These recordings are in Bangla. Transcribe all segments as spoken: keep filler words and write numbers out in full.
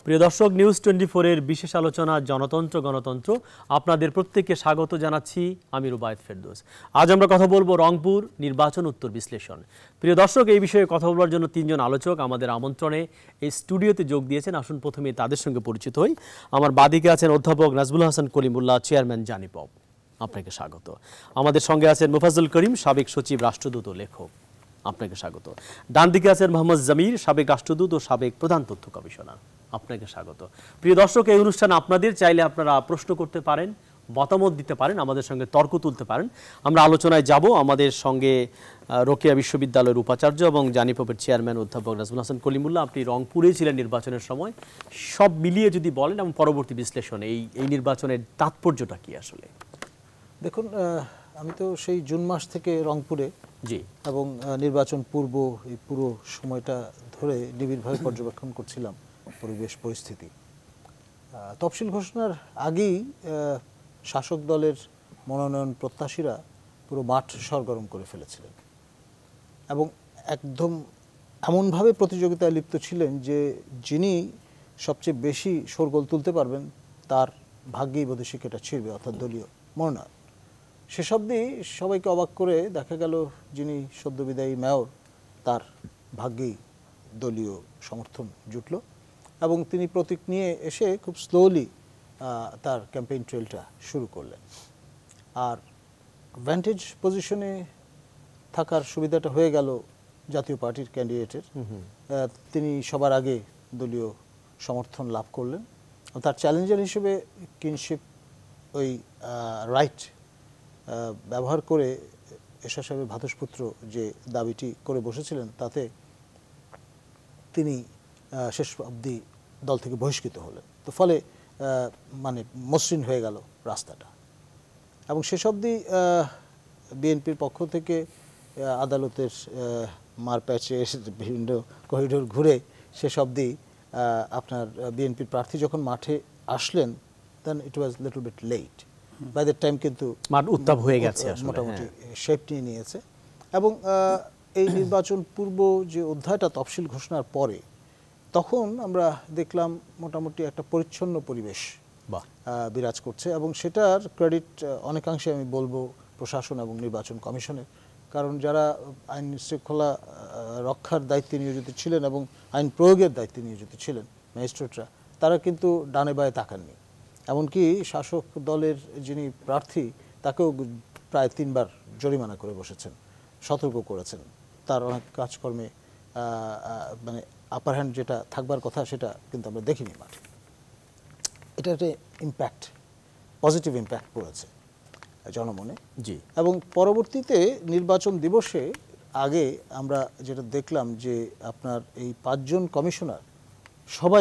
প্রিয় দর্শক, নিউজ টোয়েন্টি ফোর এর বিশেষ আলোচনা জনতন্ত্র গণতন্ত্র আপনাদের প্রত্যেককে স্বাগত জানাচ্ছি। আমি রুবায়েত ফেরদৌস। আজ আমরা কথা বলবো রংপুর নির্বাচন উত্তর বিশ্লেষণ। প্রিয় দর্শক, এই বিষয়ে কথা বলার জন্য তিনজন আলোচক আমাদের আমন্ত্রণে এই স্টুডিওতে যোগ দিয়েছেন। আসুন প্রথমে তাদের সঙ্গে পরিচিত হই। আমার বাদিকে আছেন অধ্যাপক নাজবুল হাসান কলিমুল্লাহ, চেয়ারম্যান জানিপব, আপনাকে স্বাগত। আমাদের সঙ্গে আছেন মোফাজ্জল করিম, সাবেক সচিব, রাষ্ট্রদূত ও লেখক, আপনাকে স্বাগত। ডান দিকে আছেন মোহাম্মদ জামির, সাবেক রাষ্ট্রদূত ও সাবেক প্রধান তথ্য কমিশনার, আপনাকে স্বাগত। প্রিয় দর্শক, এই অনুষ্ঠান আপনাদের, চাইলে আপনারা প্রশ্ন করতে পারেন, মতামত দিতে পারেন, আমাদের সঙ্গে তর্ক তুলতে পারেন। আমরা আলোচনায় যাব। আমাদের সঙ্গে রোকেয়া বিশ্ববিদ্যালয়ের উপাচার্য এবং জানিপবের চেয়ারম্যান অধ্যাপক নাজবুল হাসান কলিমুল্লাহ। আপনি রংপুরে ছিলেন নির্বাচনের সময়, সব মিলিয়ে যদি বলেন এবং পরবর্তী বিশ্লেষণ, এই এই নির্বাচনের তাৎপর্যটা কি আসলে? দেখুন, আমি তো সেই জুন মাস থেকে রংপুরে, জি, এবং নির্বাচন পূর্ব এই পুরো সময়টা ধরে নিবিড়ভাবে পর্যবেক্ষণ করছিলাম পরিবেশ পরিস্থিতি। তফসিল ঘোষণার আগেই শাসক দলের মনোনয়ন প্রত্যাশীরা পুরো মাঠ সরগরম করে ফেলেছিলেন এবং একদম এমনভাবে প্রতিযোগিতায় লিপ্ত ছিলেন যে যিনি সবচেয়ে বেশি শোরগোল তুলতে পারবেন তার ভাগ্যেই বোধহয় শিকেটা ছিঁড়বে, অর্থাৎ দলীয় মনোনয়ন। সেসব দিয়ে সবাইকে অবাক করে দেখা গেল যিনি সদ্যবিদায়ী মেয়র, তার ভাগ্যেই দলীয় সমর্থন জুটল এবং তিনি প্রতীক নিয়ে এসে খুব স্লোলি তার ক্যাম্পেইন ট্রেলটা শুরু করলেন। আর ভ্যান্টেজ পজিশনে থাকার সুবিধাটা হয়ে গেল জাতীয় পার্টির ক্যান্ডিডেটের। তিনি সবার আগে দলীয় সমর্থন লাভ করলেন। তার চ্যালেঞ্জার হিসেবে কিনশিপ ওই রাইট ব্যবহার করে এরশাদ সাহেবের ভ্রাতুষ্পুত্র যে দাবিটি করে বসেছিলেন, তাতে তিনি শেষ অবধি দল থেকে বহিষ্কৃত হলেন। তো ফলে মানে মসৃণ হয়ে গেল রাস্তাটা এবং শেষ অবধি বিএনপির পক্ষ থেকে আদালতের মারপ্যাচে বিভিন্ন করিডোর ঘুরে শেষ অবধি আপনার বিএনপির প্রার্থী যখন মাঠে আসলেন, then it was little bit late. By that time কিন্তু মাঠ উত্তাপ হয়ে গেছে, মোটামুটি শেপ নিয়ে নিয়েছে। এবং এই নির্বাচন পূর্ব যে অধ্যায়টা তফসিল ঘোষণার পরে, তখন আমরা দেখলাম মোটামুটি একটা পরিচ্ছন্ন পরিবেশ বিরাজ করছে এবং সেটার ক্রেডিট অনেকাংশে আমি বলবো প্রশাসন এবং নির্বাচন কমিশনের। কারণ যারা আইন শৃঙ্খলা রক্ষার দায়িত্বে নিয়োজিত ছিলেন এবং আইন প্রয়োগের দায়িত্বে নিয়োজিত ছিলেন ম্যাজিস্ট্রেটরা, তারা কিন্তু ডানে বায়ে তাকাননি। এমনকি শাসক দলের যিনি প্রার্থী, তাকেও প্রায় তিনবার জরিমানা করে বসেছেন, সতর্ক করেছেন। তার অনেক কাজকর্মে মানে আপার হ্যান্ড যেটা থাকবার কথা সেটা কিন্তু আমরা দেখিনি মাঠে। এটা একটা ইম্প্যাক্ট, পজিটিভ ইম্প্যাক্ট পড়েছে জনমনে। জি, এবং পরবর্তীতে নির্বাচন দিবসে আগে আমরা যেটা দেখলাম যে আপনার এই পাঁচজন কমিশনার সবাই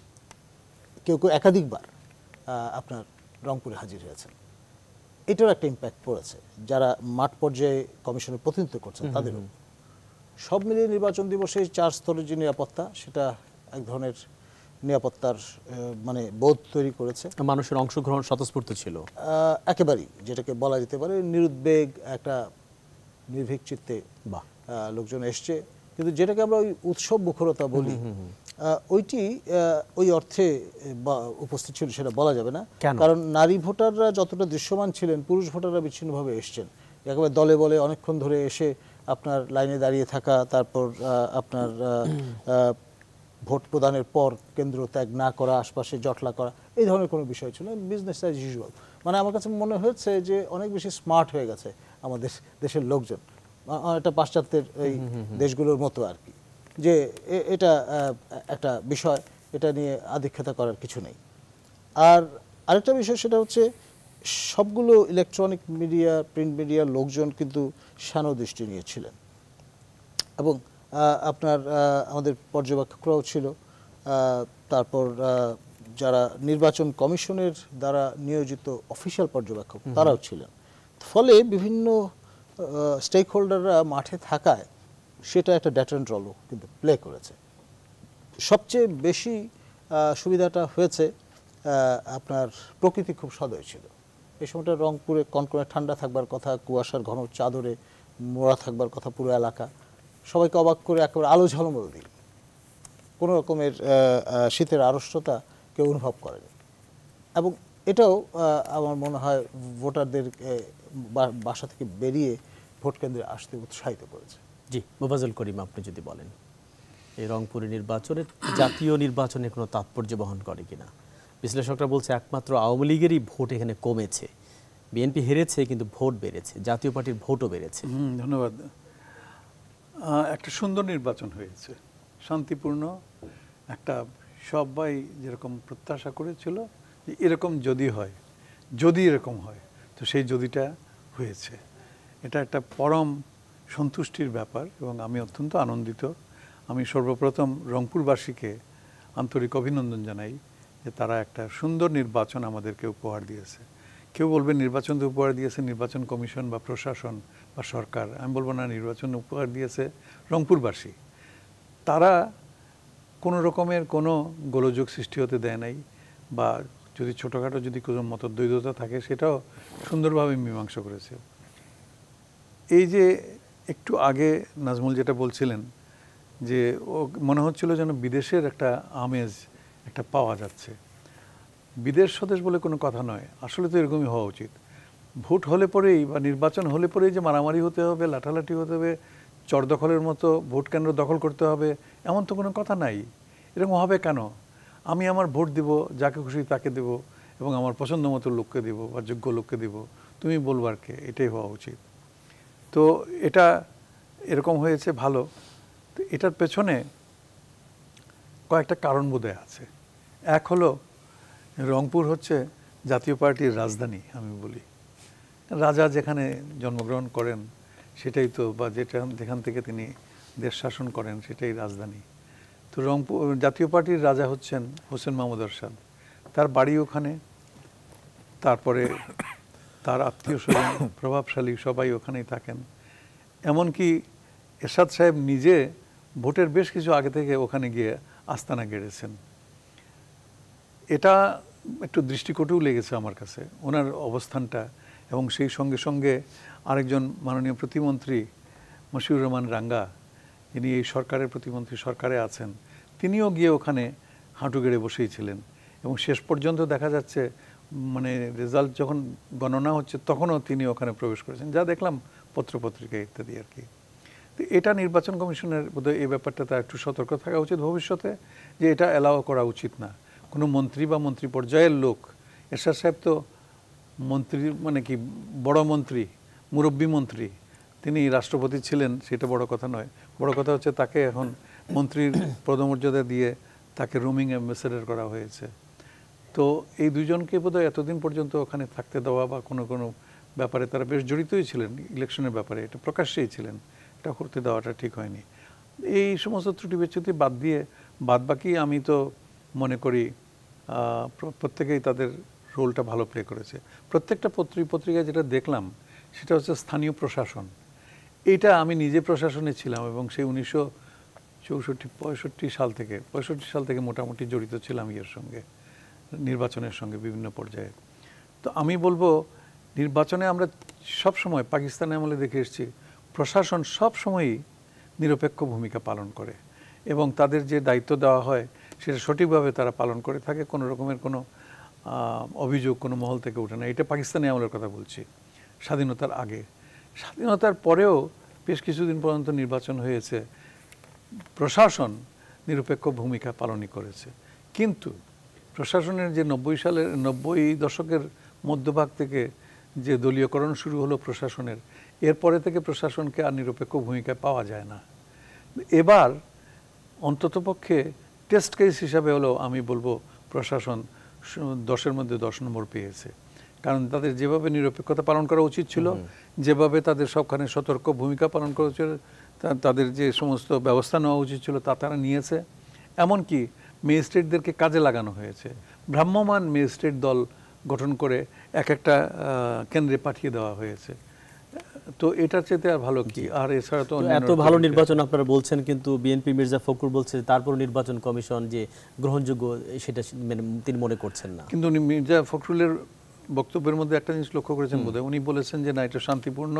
কেউ কেউ একাধিকবার আপনার রংপুরে হাজির হয়েছেন। এটার একটা ইম্প্যাক্ট পড়েছে যারা মাঠ পর্যায়ে কমিশনের প্রতিনিধিত্ব করছেন তাদেরও। সব মিলিয়ে নির্বাচন দিবসে চার স্তরের যে নিরাপত্তা, সেটা এক ধরনের নিরাপত্তার মানে বোধ তৈরি করেছে। মানুষের অংশগ্রহণ স্বতঃস্ফূর্ত ছিল একেবারেই, যেটাকে বলা যেতে পারে নিরুদ্বেগ, একটা নির্ভীক চিত্তে লোকজন এসছে। কিন্তু যেটাকে আমরা ওই উৎসব মুখরতা বলি, ওইটি ওই অর্থে উপস্থিত ছিল সেটা বলা যাবে না। কারণ নারী ভোটাররা যতটা দৃশ্যমান ছিলেন, পুরুষ ভোটাররা বিচ্ছিন্নভাবে এসছেন। একেবারে দলে বলে অনেকক্ষণ ধরে এসে আপনার লাইনে দাঁড়িয়ে থাকা, তারপর আপনার ভোট প্রদানের পর কেন্দ্র ত্যাগ না করা, আশপাশে জটলা করা, এই ধরনের কোনো বিষয় ছিল বিজনেস অ্যাজ ইউজুয়াল। মানে আমার কাছে মনে হচ্ছে যে অনেক বেশি স্মার্ট হয়ে গেছে আমাদের দেশের লোকজন, এটা পাশ্চাত্যের এই দেশগুলোর মতো আর কি, যে এটা একটা বিষয়, এটা নিয়ে আধিক্যতা করার কিছু নেই। আর আরেকটা বিষয় সেটা হচ্ছে সবগুলো ইলেকট্রনিক মিডিয়া, প্রিন্ট মিডিয়ার লোকজন কিন্তু শানদৃষ্টি নিয়েছিলেন এবং আপনার আমাদের পর্যবেক্ষকরাও ছিল, তারপর যারা নির্বাচন কমিশনের দ্বারা নিয়োজিত অফিসিয়াল পর্যবেক্ষক তারাও ছিলেন। ফলে বিভিন্ন স্টেক হোল্ডাররা মাঠে থাকায় সেটা একটা ডেটারেন্ট রোলও কিন্তু প্লে করেছে। সবচেয়ে বেশি সুবিধাটা হয়েছে আপনার প্রকৃতি খুব সদয় ছিল। এই সময়টা রংপুরে কনকনে ঠান্ডা থাকবার কথা, কুয়াশার ঘন চাদরে মোড়া থাকবার কথা পুরো এলাকা। সবাইকে অবাক করে একেবারে আলো ঝলমল দিল। কোনো রকমের আহ, আহ, শীতের আড়ষ্টতা কেউ অনুভব করেনি এবং এটাও আহ, আমার মনে হয় ভোটারদের আহ, বা- বাসা থেকে বেরিয়ে ভোট কেন্দ্রে আসতে উৎসাহিত করেছে। জি, মোফাজ্জল করিম, আপনি যদি বলেন এই রংপুরের নির্বাচনের জাতীয় নির্বাচনে কোনো তাৎপর্য বহন করে কিনা। বিশ্লেষকরা বলছে একমাত্র আওয়ামী লীগেরই ভোট এখানে কমেছে, বিএনপি হেরেছে কিন্তু ভোট বেড়েছে, জাতীয় পার্টির ভোটও বেড়েছে। হুম, ধন্যবাদ। আহ, একটা সুন্দর নির্বাচন হয়েছে, শান্তিপূর্ণ একটা, সবাই যেরকম প্রত্যাশা করেছিল যে এরকম যদি হয়, যদি এরকম হয়, তো সেই যদিটা হয়েছে। এটা একটা পরম সন্তুষ্টির ব্যাপার এবং আমি অত্যন্ত আনন্দিত। আমি সর্বপ্রথম রংপুরবাসীকে আন্তরিক অভিনন্দন জানাই যে তারা একটা সুন্দর নির্বাচন আমাদেরকে উপহার দিয়েছে। কেউ বলবে নির্বাচন তো উপহার দিয়েছে নির্বাচন কমিশন বা প্রশাসন বা সরকার, আমি বলবো না, নির্বাচন উপহার দিয়েছে রংপুরবাসী। তারা কোনো রকমের কোনো গোলযোগ সৃষ্টি হতে দেয় নাই, বা যদি ছোটোখাটো যদি কোনো মতদ্বৈধতা থাকে সেটাও সুন্দরভাবে মীমাংসা করেছে। এই যে একটু আগে নাজমুল যেটা বলছিলেন যে ও মনে হচ্ছিল যেন বিদেশের একটা আমেজ একটা পাওয়া যাচ্ছে। বিদেশ স্বদেশ বলে কোনো কথা নয়, আসলে তো এরকমই হওয়া উচিত। ভোট হলে পরেই বা নির্বাচন হলে পরেই যে মারামারি হতে হবে, লাঠালাঠি হতে হবে, চর দখলের মতো ভোট কেন্দ্র দখল করতে হবে, এমন তো কোনো কথা নাই। এরকম হবে কেন? আমি আমার ভোট দিব, যাকে খুশি তাকে দেব এবং আমার পছন্দ মতো লোককে দেব বা যোগ্য লোককে দেব, তুমি বলবার কে? এটাই হওয়া উচিত। তো এটা এরকম হয়েছে ভালো। তো এটার পেছনে কয়েকটা কারণ বোধহয় আছে। এক হলো রংপুর হচ্ছে জাতীয় পার্টির রাজধানী, আমি বলি। রাজা যেখানে জন্মগ্রহণ করেন সেটাই তো, বা যেটা যেখান থেকে তিনি দেশ শাসন করেন সেটাই রাজধানী। তো রংপুর জাতীয় পার্টির রাজা হচ্ছেন হোসেন মাহমুদ এরশাদ, তার বাড়ি ওখানে, তারপরে তার আত্মীয় স্বজন প্রভাবশালী সবাই ওখানেই থাকেন। এমনকি এরশাদ সাহেব নিজে ভোটের বেশ কিছু আগে থেকে ওখানে গিয়ে আস্তানা গেড়েছেন। এটা একটু দৃষ্টিকটুও লেগেছে আমার কাছে ওনার অবস্থানটা, এবং সেই সঙ্গে সঙ্গে আরেকজন মাননীয় প্রতিমন্ত্রী মশিউর রহমান রাঙ্গা, যিনি এই সরকারের প্রতিমন্ত্রী সরকারে আছেন, তিনিও গিয়ে ওখানে হাঁটু গেড়ে বসেই ছিলেন এবং শেষ পর্যন্ত দেখা যাচ্ছে মানে রেজাল্ট যখন গণনা হচ্ছে তখনও তিনি ওখানে প্রবেশ করেছেন, যা দেখলাম পত্রপত্রিকায় ইত্যাদি আর কি। তো এটা নির্বাচন কমিশনের বোধহয় এই ব্যাপারটাতে একটু সতর্ক থাকা উচিত ভবিষ্যতে, যে এটা অ্যালাও করা উচিত না। কোনো মন্ত্রী বা মন্ত্রী পর্যায়ের লোক, এরশাদ সাহেব তো মন্ত্রী মানে কি বড় মন্ত্রী, মুরব্বী মন্ত্রী, তিনি রাষ্ট্রপতি ছিলেন, সেটা বড় কথা নয়। বড় কথা হচ্ছে তাকে এখন মন্ত্রীর পদমর্যাদা দিয়ে তাকে রোমিং অ্যাম্বাসেডর করা হয়েছে। তো এই দুজনকে বোধহয় এতদিন পর্যন্ত ওখানে থাকতে দেওয়া বা কোনো কোনো ব্যাপারে তারা বেশ জড়িতই ছিলেন, ইলেকশনের ব্যাপারে এটা প্রকাশ্যেই ছিলেন, এটা করতে দেওয়াটা ঠিক হয়নি। এই সমস্ত ত্রুটি বিচ্যুতি বাদ দিয়ে বাদ বাকি আমি তো মনে করি প্রত্যেকেই তাদের রোলটা ভালো প্লে করেছে। প্রত্যেকটা পত্রিক পত্রিকায় যেটা দেখলাম সেটা হচ্ছে স্থানীয় প্রশাসন। এইটা আমি নিজে প্রশাসনে ছিলাম এবং সেই উনিশশো চৌষট্টি পঁয়ষট্টি সাল থেকে পঁয়ষট্টি সাল থেকে মোটামুটি জড়িত ছিলাম এর সঙ্গে, নির্বাচনের সঙ্গে বিভিন্ন পর্যায়ে। তো আমি বলবো নির্বাচনে আমরা সব সময় পাকিস্তানে আমলে দেখে এসেছি প্রশাসন সব সময়ই নিরপেক্ষ ভূমিকা পালন করে এবং তাদের যে দায়িত্ব দেওয়া হয় সেটা সঠিকভাবে তারা পালন করে থাকে, কোনো রকমের কোনো অভিযোগ কোনো মহল থেকে ওঠে না। এটা পাকিস্তানি আমলের কথা বলছি, স্বাধীনতার আগে। স্বাধীনতার পরেও বেশ কিছুদিন পর্যন্ত নির্বাচন হয়েছে, প্রশাসন নিরপেক্ষ ভূমিকা পালনই করেছে। কিন্তু প্রশাসনের যে নব্বই সালের নব্বই দশকের মধ্যভাগ থেকে যে দলীয়করণ শুরু হলো প্রশাসনের, এরপরে থেকে প্রশাসনকে আর নিরপেক্ষ ভূমিকা পাওয়া যায় না। এবার অন্ততপক্ষে টেস্ট কেস হিসাবে হলো আমি বলবো প্রশাসন দশের মধ্যে দশ নম্বর পেয়েছে, কারণ তাদের যেভাবে নিরপেক্ষতা পালন করা উচিত ছিল, যেভাবে তাদের সবখানে সতর্ক ভূমিকা পালন করা উচিত, তাদের যে সমস্ত ব্যবস্থা নেওয়া উচিত ছিল তা তারা নিয়েছে। এমনকি ম্যাজিস্ট্রেটদেরকে কাজে লাগানো হয়েছে, ভ্রাম্যমাণ ম্যাজিস্ট্রেট দল গঠন করে এক একটা কেন্দ্রে পাঠিয়ে দেওয়া হয়েছে। তো এটার চেয়ে আর ভালো কি? আর এছাড়া তো এত ভালো নির্বাচন আপনারা বলছেন, কিন্তু বিএনপি মির্জা ফখরুল বলছে তারপর নির্বাচন কমিশন যে গ্রহণযোগ্য সেটা তিনি মনে করছেন না। কিন্তু মির্জা ফখরুলের বক্তব্যের মধ্যে একটা জিনিস লক্ষ্য করেছেন বোধহয়, উনি বলেছেন যে না, এটা শান্তিপূর্ণ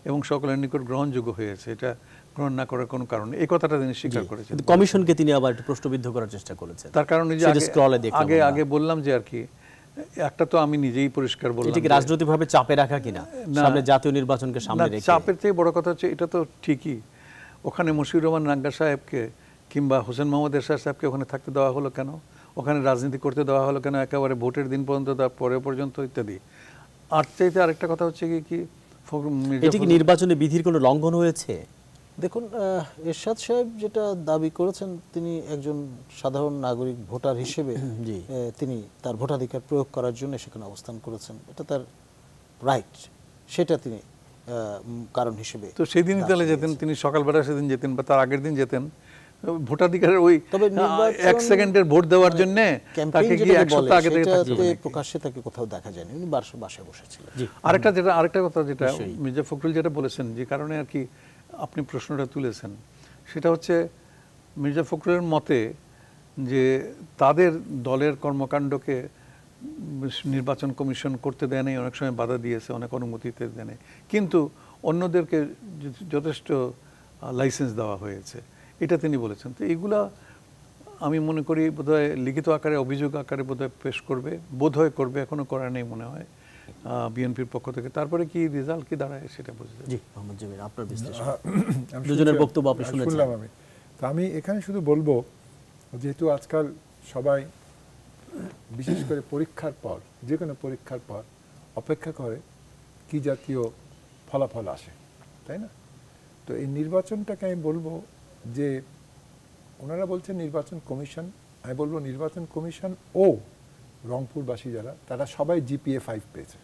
এবং সকলের নিকট গ্রহণযোগ্য হয়েছে, এটা গ্রহণ না করার কোনো কারণ নেই। এই কথাটা তিনি স্বীকার করেছেন। কিন্তু কমিশনকে তিনি আবার একটু প্রশ্নবিদ্ধ করার চেষ্টা করেছেন। তার কারণ এই যে সেটা আগে- স্ক্রলে দেখলাম আগে আমরা। আগে বললাম যে আর কি একটা তো আমি নিজেই পরিষ্কার বললাম এটা কি যে- রাজনৈতিকভাবে চাপে রাখা কিনা না। সামনে জাতীয় নির্বাচনকে না, সামনে রেখে? চাপের থেকে বড় কথা হচ্ছে এটা তো ঠিকই, ওখানে মশিউর রহমান নাঙ্গা সাহেবকে কিংবা হোসেন মোহাম্মদ এরশাদ সাহেবকে ওখানে থাকতে দেওয়া হলো কেন, ওখানে রাজনীতি করতে দেওয়া হলো কেন একেবারে ভোটের দিন পর্যন্ত, তার পরে পর্যন্ত ইত্যাদি। আর চাইতে আরেকটা কথা হচ্ছে কি কি ফখরুল মির্জা এটি কি নির্বাচনে বিধির কোনো লঙ্ঘন হয়েছে? দেখুন, আহ, এরশাদ সাহেব যেটা দাবি করেছেন, তিনি একজন সাধারণ নাগরিক ভোটার হিসেবে জি। আহ, তিনি তার ভোটাধিকার প্রয়োগ করার জন্য সেখানে অবস্থান করেছেন, এটা তার রাইট, সেটা তিনি আহ, উম, কারণ হিসেবে তো সেই দিনই তাহলে যেতেন, তিনি সকালবেলা সেদিন যেতেন বা তার আগের দিন যেতেন, ভোটাধিকারের ওই তবে আহ, নির্বাচন- এক সেকেন্ডের ভোট দেওয়ার মানে জন্য ক্যাম্পেইন তাকে যেটাকে গিয়ে এক বলে, সপ্তাহ আগে থেকে থাকতে সেটাতে হবে নাকি? প্রকাশ্যে তাকে কোথাও দেখা যায়নি, উনি বাসা- বাসায় বসেছিলেন। জি। আরেকটা যেটা আরেকটা কথা যেটা নিশ্চয়ই। মির্জা ফখরুল যেটা বলেছেন, যে কারণে আর কি আপনি প্রশ্নটা তুলেছেন, সেটা হচ্ছে মির্জা ফখরুলের মতে যে তাদের দলের কর্মকাণ্ডকে নির্বাচন কমিশন করতে দেয় নাই, অনেক সময় বাধা দিয়েছে, অনেক অনুমতিতে দেয় নাই, কিন্তু অন্যদেরকে যথেষ্ট লাইসেন্স দেওয়া হয়েছে, এটা তিনি বলেছেন। তো এইগুলা আমি মনে করি বোধহয় লিখিত আকারে, অভিযোগ আকারে বোধহয় পেশ করবে, বোধহয় করবে, এখনো করা নেই মনে হয় বিএনপির পক্ষ থেকে। তারপরে কি রেজাল্ট কি দাঁড়ায় সেটা বুঝতে জি, মোহাম্মদ জমির, আপনার বিশ্লেষণ। আমি দুজনের শুনছি- বক্তব্য আপনি শুনেছেন। শুনলাম আমি। তো আমি এখানে শুধু বলবো, যেহেতু আজকাল সবাই বিশেষ করে পরীক্ষার পর, যে কোনো পরীক্ষার পর অপেক্ষা করে কি জাতীয় ফলাফল আসে, তাই না? তো এই নির্বাচনটাকে আমি বলবো যে ওনারা বলছেন নির্বাচন কমিশন, আমি বলবো নির্বাচন কমিশন ও রংপুরবাসী যারা, তারা সবাই জিপিএ ফাইভ পেয়েছে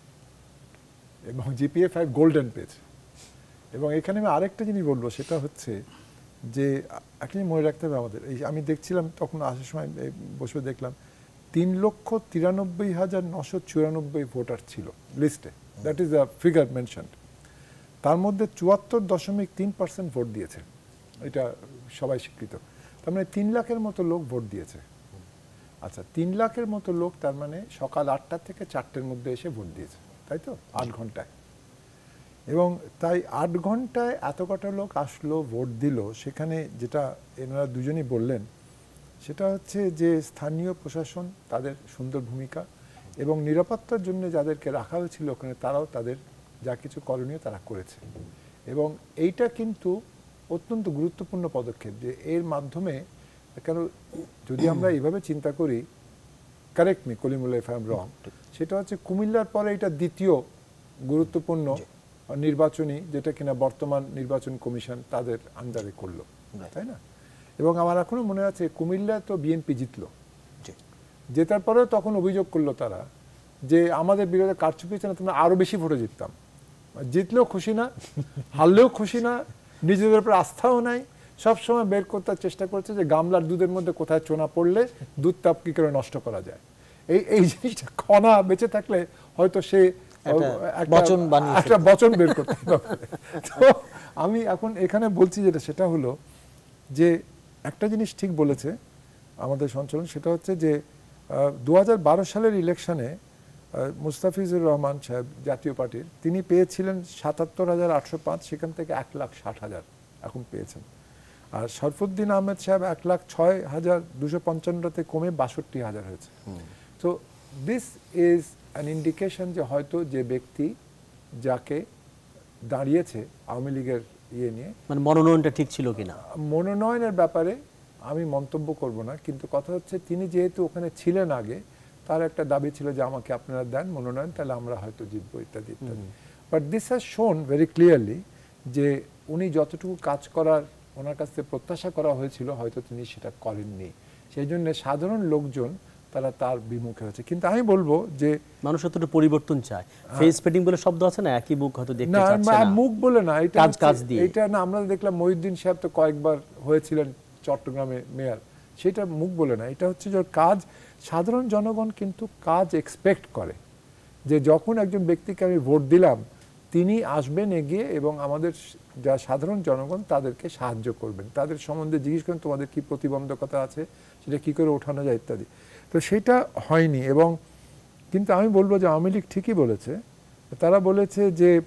এবং জিপিএ ফাইভ গোল্ডেন পেয়েছে। এবং এখানে আমি আরেকটা জিনিস বলবো, সেটা হচ্ছে যে একটা জিনিস মনে রাখতে হবে আমাদের, এই আমি দেখছিলাম তখন আসার সময় এই বসে দেখলাম তিন লক্ষ তিরানব্বই হাজার নশো চুরানব্বই ভোটার ছিল লিস্টে, that is the figure mention. তার মধ্যে চুয়াত্তর দশমিক তিন পার্সেন্ট ভোট দিয়েছে, এটা সবাই স্বীকৃত। তার মানে তিন লাখের মতো লোক ভোট দিয়েছে। আচ্ছা, তিন লাখের মতো লোক তার মানে সকাল আটটা থেকে চারটের মধ্যে এসে ভোট দিয়েছে, তাই তো? আট ঘন্টায়। এবং তাই আট ঘন্টায় এত কটা লোক আসলো, ভোট দিল, সেখানে যেটা এনারা দুজনই বললেন সেটা হচ্ছে যে স্থানীয় প্রশাসন তাদের সুন্দর ভূমিকা, এবং নিরাপত্তার জন্য যাদেরকে রাখা হয়েছিল ওখানে তারাও তাদের যা কিছু করণীয় তারা করেছে। এবং এইটা কিন্তু অত্যন্ত গুরুত্বপূর্ণ পদক্ষেপ, যে এর মাধ্যমে, কেন যদি আমরা এইভাবে চিন্তা করি, correct me Kalimullah if I am wrong, সেটা হচ্ছে কুমিল্লার পরে এটা দ্বিতীয় গুরুত্বপূর্ণ নির্বাচনী যেটা কিনা বর্তমান নির্বাচন কমিশন তাদের আন্ডারে করলো, তাই না? এবং আমার এখনো মনে আছে কুমিল্লা তো বিএনপি জিতলো, জেতার পরেও তখন অভিযোগ করলো তারা যে আমাদের বিরুদ্ধে কারচুপি হচ্ছে না, তোমরা আরো বেশি ভোটে জিততাম। জিতলেও খুশি না, হারলেও খুশি না, নিজেদের উপর আস্থাও নাই, সবসময় বের করতে চেষ্টা করছে যে গামলার দুধের মধ্যে কোথায় চোনা পড়লে দুধ তাপ কি করে নষ্ট করা যায়। এই এই জিনিসটা কণা বেঁচে থাকলে হয়তো সে বচন বানিয়ে একটা বচন বের করতে পারে। তো আমি এখন এখানে বলছি যেটা, সেটা হলো যে একটা জিনিস ঠিক বলেছে আমাদের সঞ্চালন, সেটা হচ্ছে যে দু হাজার বারো সালের ইলেকশনে মুস্তাফিজুর রহমান সাহেব জাতীয় পার্টির, তিনি পেয়েছিলেন সাতাত্তর হাজার আটশো পাঁচ, সেখান থেকে এক লাখ ষাট হাজার এখন পেয়েছেন। আর শরফুদ্দিন আহমেদ সাহেব এক লাখ ছয় হাজার দুশো পঞ্চান্নতে কমে বাষট্টি হাজার হয়েছে। তো দিস ইজ অ্যান ইন্ডিকেশন যে হয়তো যে ব্যক্তি যাকে দাঁড়িয়েছে আওয়ামী লীগের ইয়ে নিয়ে, মানে মনোনয়নটা ঠিক ছিল কিনা, মনোনয়নের ব্যাপারে আমি মন্তব্য করব না, কিন্তু কথা হচ্ছে তিনি যেহেতু ওখানে ছিলেন আগে, তার একটা দাবি ছিল যে আমাকে আপনারা দেন মনোনয়ন, তাহলে আমরা হয়তো জিতবো ইত্যাদি ইত্যাদি। But this has shown very clearly যে উনি যতটুকু কাজ করার ওনার কাছ থেকে প্রত্যাশা করা হয়েছিল হয়তো তিনি সেটা করেননি, সেই জন্য সাধারণ লোকজন তারা তার বিমুখে হয়েছে। কিন্তু আমি বলবো যে মানুষ এতটা পরিবর্তন চায়, ফেস পেটিং বলে শব্দ আছে না, একই মুখ হয়তো দেখতে চাচ্ছে না, না, মুখ বলে না, এটা কাজ কাজ দিয়ে। এটা না, আমরা দেখলাম মহিউদ্দিন সাহেব তো কয়েকবার হয়েছিলেন চট্টগ্রামে মেয়র, সেটা মুখ বলে না, এটা হচ্ছে যে কাজ। সাধারণ জনগণ কিন্তু কাজ এক্সপেক্ট করে, যে যখন একজন ব্যক্তিকে আমি ভোট দিলাম তিনি আসবেন এগিয়ে এবং আমাদের যা সাধারণ জনগণ তাদেরকে সাহায্য করবেন, তাদের সম্বন্ধে জিজ্ঞেস করেন তোমাদের কি প্রতিবন্ধকতা আছে, সেটা কি করে ওঠানো যায় ইত্যাদি। তো সেটা হয়নি। এবং কিন্তু আমি বলবো যে আওয়ামী লীগ ঠিকই বলেছে, তারা বলেছে যে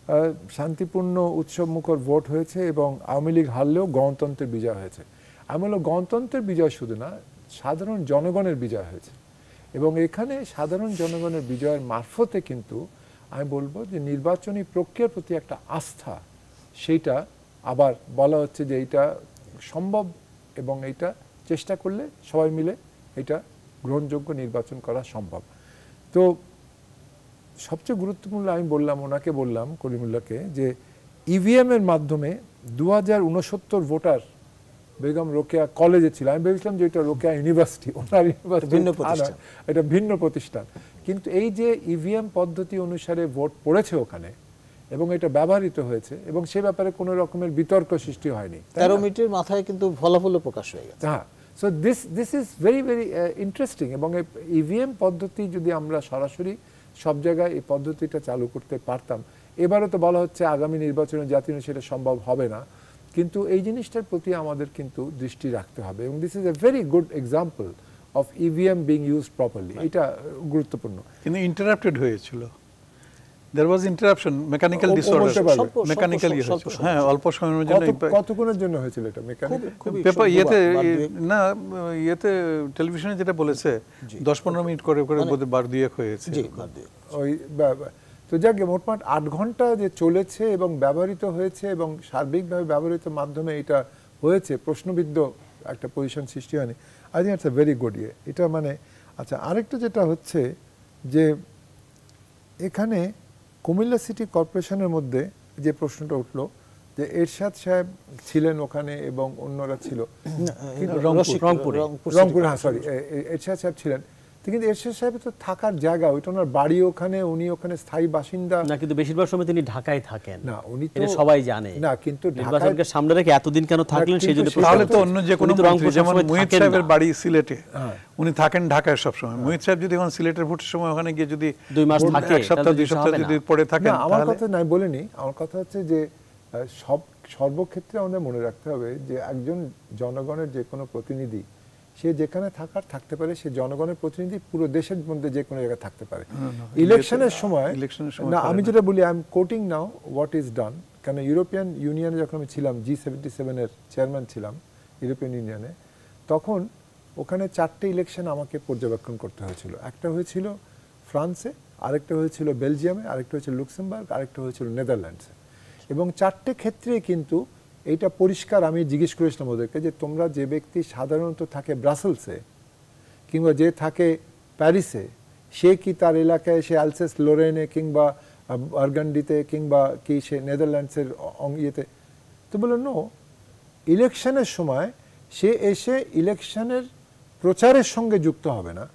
শান্তিপূর্ণ উৎসবমুখর ভোট হয়েছে এবং আওয়ামী লীগ হারলেও গণতন্ত্রের বিজয় হয়েছে। আমি বলব গণতন্ত্রের বিজয় শুধু না, সাধারণ জনগণের বিজয় হয়েছে এবং এখানে সাধারণ জনগণের বিজয়ের মারফতে কিন্তু আমি বলবো যে নির্বাচনী প্রক্রিয়ার প্রতি একটা আস্থা, সেইটা আবার বলা হচ্ছে যে এইটা সম্ভব এবং এইটা চেষ্টা করলে সবাই মিলে এটা গ্রহণযোগ্য নির্বাচন করা সম্ভব। তো সবচেয়ে গুরুত্বপূর্ণ আমি বললাম ওনাকে, বললাম কলিমুল্লাহকে, যে ইভিএম এর মাধ্যমে দু হাজার উনসত্তর ভোটার বেগম রোকেয়া কলেজে ছিল। আমি ভেবেছিলাম যে এটা রোকেয়া ইউনিভার্সিটি, ওনার ইউনিভার্সিটি ভিন্ন প্রতিষ্ঠান, এটা ভিন্ন প্রতিষ্ঠান। কিন্তু এই যে ইভিএম পদ্ধতি অনুসারে ভোট পড়েছে ওখানে এবং এটা ব্যবহৃত হয়েছে এবং সে ব্যাপারে কোনো রকমের বিতর্ক সৃষ্টি হয়নি। তেরো মিনিটের মাথায় কিন্তু ফলাফলও প্রকাশ হয়ে গেছে। হ্যাঁ, so this this is very very interesting. এবং এই ইভিএম পদ্ধতি যদি আমরা সরাসরি সব জায়গায় এই পদ্ধতিটা চালু করতে পারতাম, এবারে তো বলা হচ্ছে আগামী নির্বাচনে জাতীয় সেটা সম্ভব হবে না, কিন্তু এই জিনিসটার প্রতি আমাদের কিন্তু দৃষ্টি রাখতে হবে এবং this is a very good example of EVM being used properly. এটা গুরুত্বপূর্ণ। কিন্তু ইন্টারাপ্টেড হয়েছিল, there was interruption, mechanical disorder, mechanical ইয়ে হয়েছিল। হ্যাঁ, অল্প সময়ের জন্য। কতক্ষণের জন্য হয়েছিল এটা মেকানিক্যাল? পেপার ইয়েতে না, ইয়েতে টেলিভিশনে যেটা বলেছে দশ পনেরো মিনিট করে করে বোধহয় বার দুয়েক হয়েছে। ওই তো যাকে মোটমাট আট ঘন্টা যে চলেছে এবং ব্যবহৃত হয়েছে এবং সার্বিকভাবে ব্যবহৃত মাধ্যমে এটা হয়েছে, প্রশ্নবিদ্ধ একটা পজিশন সৃষ্টি হয়নি। I think it's a very good ইয়ে এটা। মানে আচ্ছা, আরেকটা যেটা হচ্ছে যে এখানে কুমিল্লা সিটি কর্পোরেশনের মধ্যে যে প্রশ্নটা উঠলো যে এরশাদ সাহেব ছিলেন ওখানে এবং অন্যরা ছিল রংপুরে, রংপুর, হ্যাঁ সরি, এরশাদ সাহেব ছিলেন, কিন্তু এরশাদ সাহেব তো থাকার জায়গা, ওইটা ওনার বাড়ি ওখানে, উনি ওখানে স্থায়ী বাসিন্দা না, কিন্তু বেশিরভাগ সময় তিনি ঢাকায় থাকেন। না, উনি তো এটা সবাই জানে না, কিন্তু নির্বাচনকে সামনে রেখে এতদিন কেন থাকলেন সেই জন্য। তাহলে তো অন্য যে কোনো মন্ত্রী, যেমন মুহিত সাহেবের বাড়ি সিলেটে, উনি থাকেন ঢাকায় সব সময়। মুহিত সাহেব যদি এখন সিলেটের ভোটের সময় ওখানে গিয়ে যদি দুই মাস থাকে, এক সপ্তাহ দুই সপ্তাহ যদি পড়ে থাকেন, আমার কথা নাই বলিনি, আমার কথা হচ্ছে যে সব সর্বক্ষেত্রে আমাদের মনে রাখতে হবে যে একজন জনগণের যে কোনো প্রতিনিধি সে যেখানে থাকার থাকতে পারে, সে জনগণের প্রতিনিধি পুরো দেশের মধ্যে যে কোনো জায়গায় থাকতে পারে। ইলেকশনের সময় না, আমি যেটা বলি, I am quoting now what is done, কারণ ইউরোপিয়ান ইউনিয়নে যখন আমি ছিলাম, জি সেভেন্টি সেভেনের চেয়ারম্যান ছিলাম ইউরোপিয়ান ইউনিয়নে, তখন ওখানে চারটে ইলেকশন আমাকে পর্যবেক্ষণ করতে হয়েছিল। একটা হয়েছিল ফ্রান্সে, আরেকটা হয়েছিল বেলজিয়ামে, আরেকটা হয়েছিল লুক্সেমবার্গ, আরেকটা হয়েছিল নেদারল্যান্ডসে। এবং চারটে ক্ষেত্রে কিন্তু এইটা পরিষ্কার, আমি জিজ্ঞেস করেছিলাম ওদেরকে যে তোমরা যে ব্যক্তি সাধারণত থাকে ব্রাসেলসে কিংবা যে থাকে প্যারিসে, সে কি তার এলাকায় সে আলসেস লোরেনে কিংবা বার্গান্ডিতে কিংবা কি সে নেদারল্যান্ডসের ইয়েতে? তো বললো নো, ইলেকশনের সময় সে এসে ইলেকশনের প্রচারের সঙ্গে যুক্ত হবে না,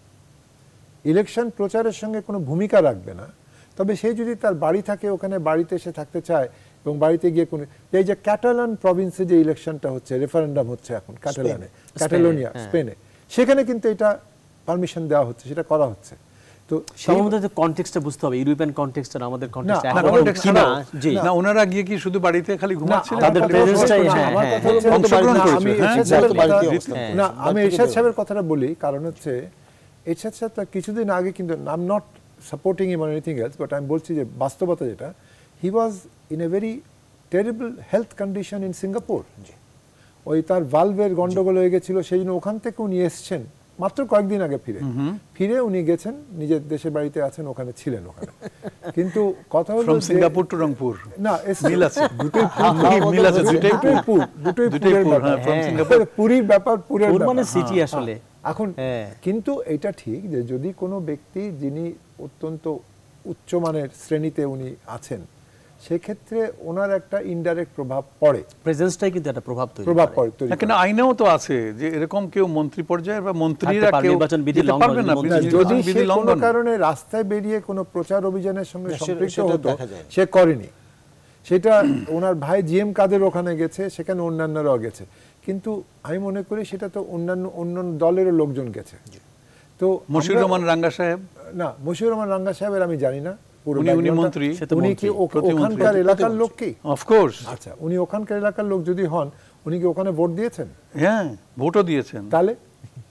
ইলেকশন প্রচারের সঙ্গে কোনো ভূমিকা রাখবে না, তবে সে যদি তার বাড়ি থাকে ওখানে বাড়িতে এসে থাকতে চায় এবং বাড়িতে গিয়ে কোন, এই যে ক্যাটালান প্রভিন্সে যে ইলেকশনটা হচ্ছে, রেফারেন্ডাম হচ্ছে এখন ক্যাটালানে, ক্যাটালোনিয়া, স্পেনে, সেখানে কিন্তু এটা পারমিশন দেওয়া হচ্ছে, সেটা করা হচ্ছে। তো সেই মধ্যে কনটেক্সটটা বুঝতে হবে, ইউরোপিয়ান কনটেক্সট আর আমাদের কনটেক্সট না, কনটেক্সট না। জি না, ওনারা গিয়ে কি শুধু বাড়িতে খালি ঘুমাচ্ছিলেন? তাদের প্রেজেন্সটাই, হ্যাঁ, আমার কথা হচ্ছে আমি এরশাদ সাহেবের কথা, না আমি এরশাদ সাহেবের কথাটা বলি, কারণ হচ্ছে এরশাদ সাহেব কিছুদিন আগে কিন্তু, I am not supporting him or anything else, but আমি বলছি যে বাস্তবতা যেটা, he was in a very terrible health condition in Singapore. ওই তার ভালভের গন্ডগোল হয়ে গেছিল, সেই জন্য ওখান থেকে উনি এসছেন মাত্র কয়েকদিন আগে, ফিরে ফিরে উনি গেছেন নিজের দেশের বাড়িতে আছেন, ওখানে ছিলেন ওখানে। কিন্তু কথা হলো সিঙ্গাপুর টু রংপুর, না মিল আছে, দুটোই মিল আছে, দুটোই পুর, দুটোই পুরের ব্যাপার, পুরীর ব্যাপার, পুরের মানে সিটি আসলে এখন। কিন্তু এটা ঠিক যে যদি কোনো ব্যক্তি যিনি অত্যন্ত উচ্চমানের শ্রেণীতে উনি আছেন, সেক্ষেত্রে ওনার একটা ইনডাইরেক্ট প্রভাব পড়ে, প্রেজেন্সটাই কিন্তু একটা প্রভাব তৈরি প্রভাব পড়ে তৈরি। কিন্তু আইনেও তো আছে যে এরকম কেউ মন্ত্রী পর্যায়ে বা মন্ত্রীরা কেউ নির্বাচন বিধি লঙ্ঘন পারবে না, যদি সে কোনো কারণে রাস্তায় বেরিয়ে কোনো প্রচার অভিযানের সঙ্গে সম্পৃক্ত হতো, সে করেনি, সেটা ওনার ভাই জি এম কাদের ওখানে গেছে, সেখানে অন্যান্যরাও গেছে, কিন্তু আমি মনে করি সেটা তো অন্যান্য অন্যান্য দলেরও লোকজন গেছে। তো মশিউর রহমান রাঙ্গা সাহেব, না মশিউর রহমান রাঙ্গা সাহেবের আমি জানি না, উনি উনি মন্ত্রী, উনি কি ওখানকার এলাকার লোক কি? অফকোর্স। আচ্ছা, উনি ওখানকার এলাকার লোক যদি হন, উনি কি ওখানে ভোট দিয়েছেন? হ্যাঁ, ভোটও দিয়েছেন। তাহলে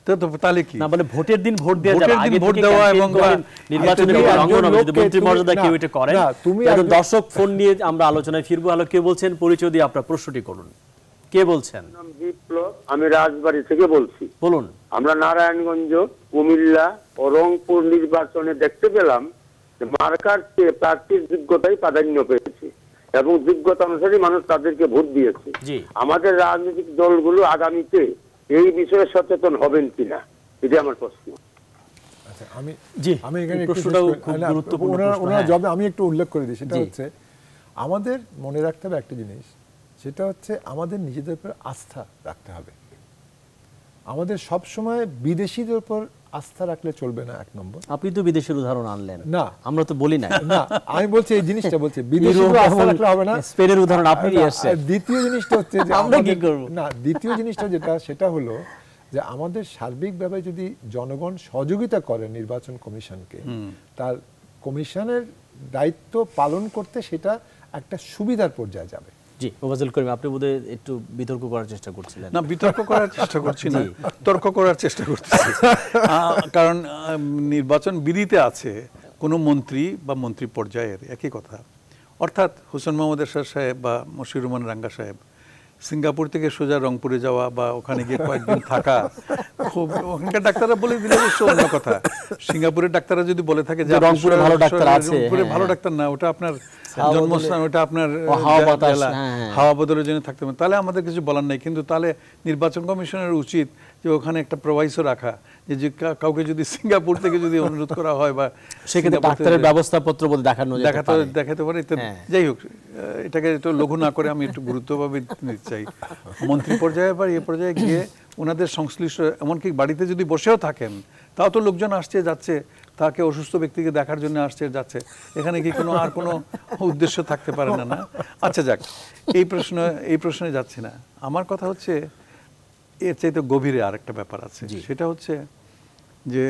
তো তো তাহলে কি না মানে ভোটের দিন ভোট দেওয়া ভোটের যাবে, দিন আগে ভোট থেকে দেওয়া campaign এবং করে বা- নির্বাচনের তুমি পর একজন অঙ্গন হবে, যদি লোককে মন্ত্রী তুমি- মর্যাদা না, কেউ এটা করেন। না, তুমি এখন একজন- দর্শক ফোন নিয়ে আমরা আলোচনায় ফিরবো। হ্যালো, কে বলছেন? পরিচয় দিয়ে আপনার প্রশ্নটি করুন। কে বলছেন? নাম বিপ্লব, আমি রাজবাড়ী থেকে বলছি। বলুন। আমরা নারায়ণগঞ্জ, কুমিল্লা ও রংপুর নির্বাচনে দেখতে পেলাম যে মার্কার চেয়ে প্রার্থীর যোগ্যতাই প্রাধান্য পেয়েছে এবং যোগ্যতা অনুসারে মানুষ তাদেরকে ভোট দিয়েছে। জি। আমাদের রাজনৈতিক দলগুলো আগামীতে এই বিষয়ে সচেতন হবেন কিনা, এটা আমার প্রশ্ন। আচ্ছা, আমি জি, আমি এখানে এই একটু প্রশ্নটাও শেষ করি। খুব না, গুরুত্বপূর্ণ ওনার- প্রশ্ন, ওনার হ্যাঁ। জবাবে আমি একটু উল্লেখ করে দিই, সেটা জি। হচ্ছে আমাদের মনে রাখতে হবে একটা জিনিস, সেটা হচ্ছে আমাদের নিজেদের উপর আস্থা রাখতে হবে। আমাদের সব সময় বিদেশিদের উপর আস্থা রাখলে চলবে না, এক নম্বর। আপনি তো বিদেশের উদাহরণ আনলেন, না। আমরা তো বলি না। না, আমি বলছি এই জিনিসটা বলছি বিদেশিদের ইউরোপ উপর আস্থা এবং রাখলে হবে না। স্পেনের উদাহরণ আপনি নিয়ে না, এসেছেন। আর দ্বিতীয় জিনিসটা হচ্ছে যে আমরা কি আমাদের- করব? না, দ্বিতীয় জিনিসটা যেটা সেটা হলো যে আমাদের সার্বিকভাবে যদি জনগণ সহযোগিতা করে নির্বাচন কমিশনকে, তার কমিশনের দায়িত্ব পালন করতে সেটা একটা সুবিধার পর্যায়ে যাবে। জি, মোবাজ্জেল করিম, আপনি বোধহয় একটু বিতর্ক করার চেষ্টা করছিলেন। না, বিতর্ক করার চেষ্টা করছি না, তর্ক করার চেষ্টা করতেছি। আহ, কারণ আহ, নির্বাচন বিধিতে আছে কোনো মন্ত্রী বা মন্ত্রী পর্যায়ের, একই কথা। অর্থাৎ হোসেন মোহাম্মদ এরশাদ সাহেব বা মশিউর রহমান রাঙ্গা সাহেব সিঙ্গাপুর থেকে সোজা রংপুরে যাওয়া বা ওখানে গিয়ে কয়েকদিন থাকা, খুব ওখানকার ডাক্তাররা বলে দিলে অবশ্য অন্য কথা। সিঙ্গাপুরের ডাক্তাররা যদি বলে থাকে যে যে রংপুরে ভালো ডাক্তার আছে, রংপুরে হ্যাঁ, ভালো হ্যাঁ। ডাক্তার না, ওটা আপনার হাওয়া জন্মস্থান, ওটা আপনার ও, হাওয়া জে- বাতাস, জেলা, হ্যাঁ, হ্যাঁ। হাওয়া বদলের জন্য থাকতে পারে, তাহলে আমাদের কিছু বলার নেই। কিন্তু তাহলে নির্বাচন কমিশনের উচিত যে ওখানে একটা প্রভাইসও রাখা, যে যে কা- কাউকে যদি সিঙ্গাপুর থেকে যদি অনুরোধ করা হয় বা সেক্ষেত্রে সিঙ্গাপুর থেকে ডাক্তারের যে- ব্যবস্থাপত্র বলে দেখানো যেতে দেখাতে পারে। দেখাতে পারে তো হ্যাঁ। যাই হোক, আহ, এটাকে একটু লঘু না করে আমি একটু গুরুত্বভাবে নিতে চাই। মন্ত্রী পর্যায়ে বা এ পর্যায়ে গিয়ে ওনাদের সংশ্লিষ্ট, এমনকি বাড়িতে যদি বসেও থাকেন তাও তো লোকজন আসছে যাচ্ছে, তাকে অসুস্থ ব্যক্তিকে দেখার জন্য আসছে যাচ্ছে, এখানে কি কোনো আর কোনো উদ্দেশ্য থাকতে পারে না? না, আচ্ছা যাক, এই প্রশ্ন এই প্রশ্নে যাচ্ছি না। আমার কথা হচ্ছে এর চাইতে গভীরে আরেকটা ব্যাপার আছে, সেটা হচ্ছে যে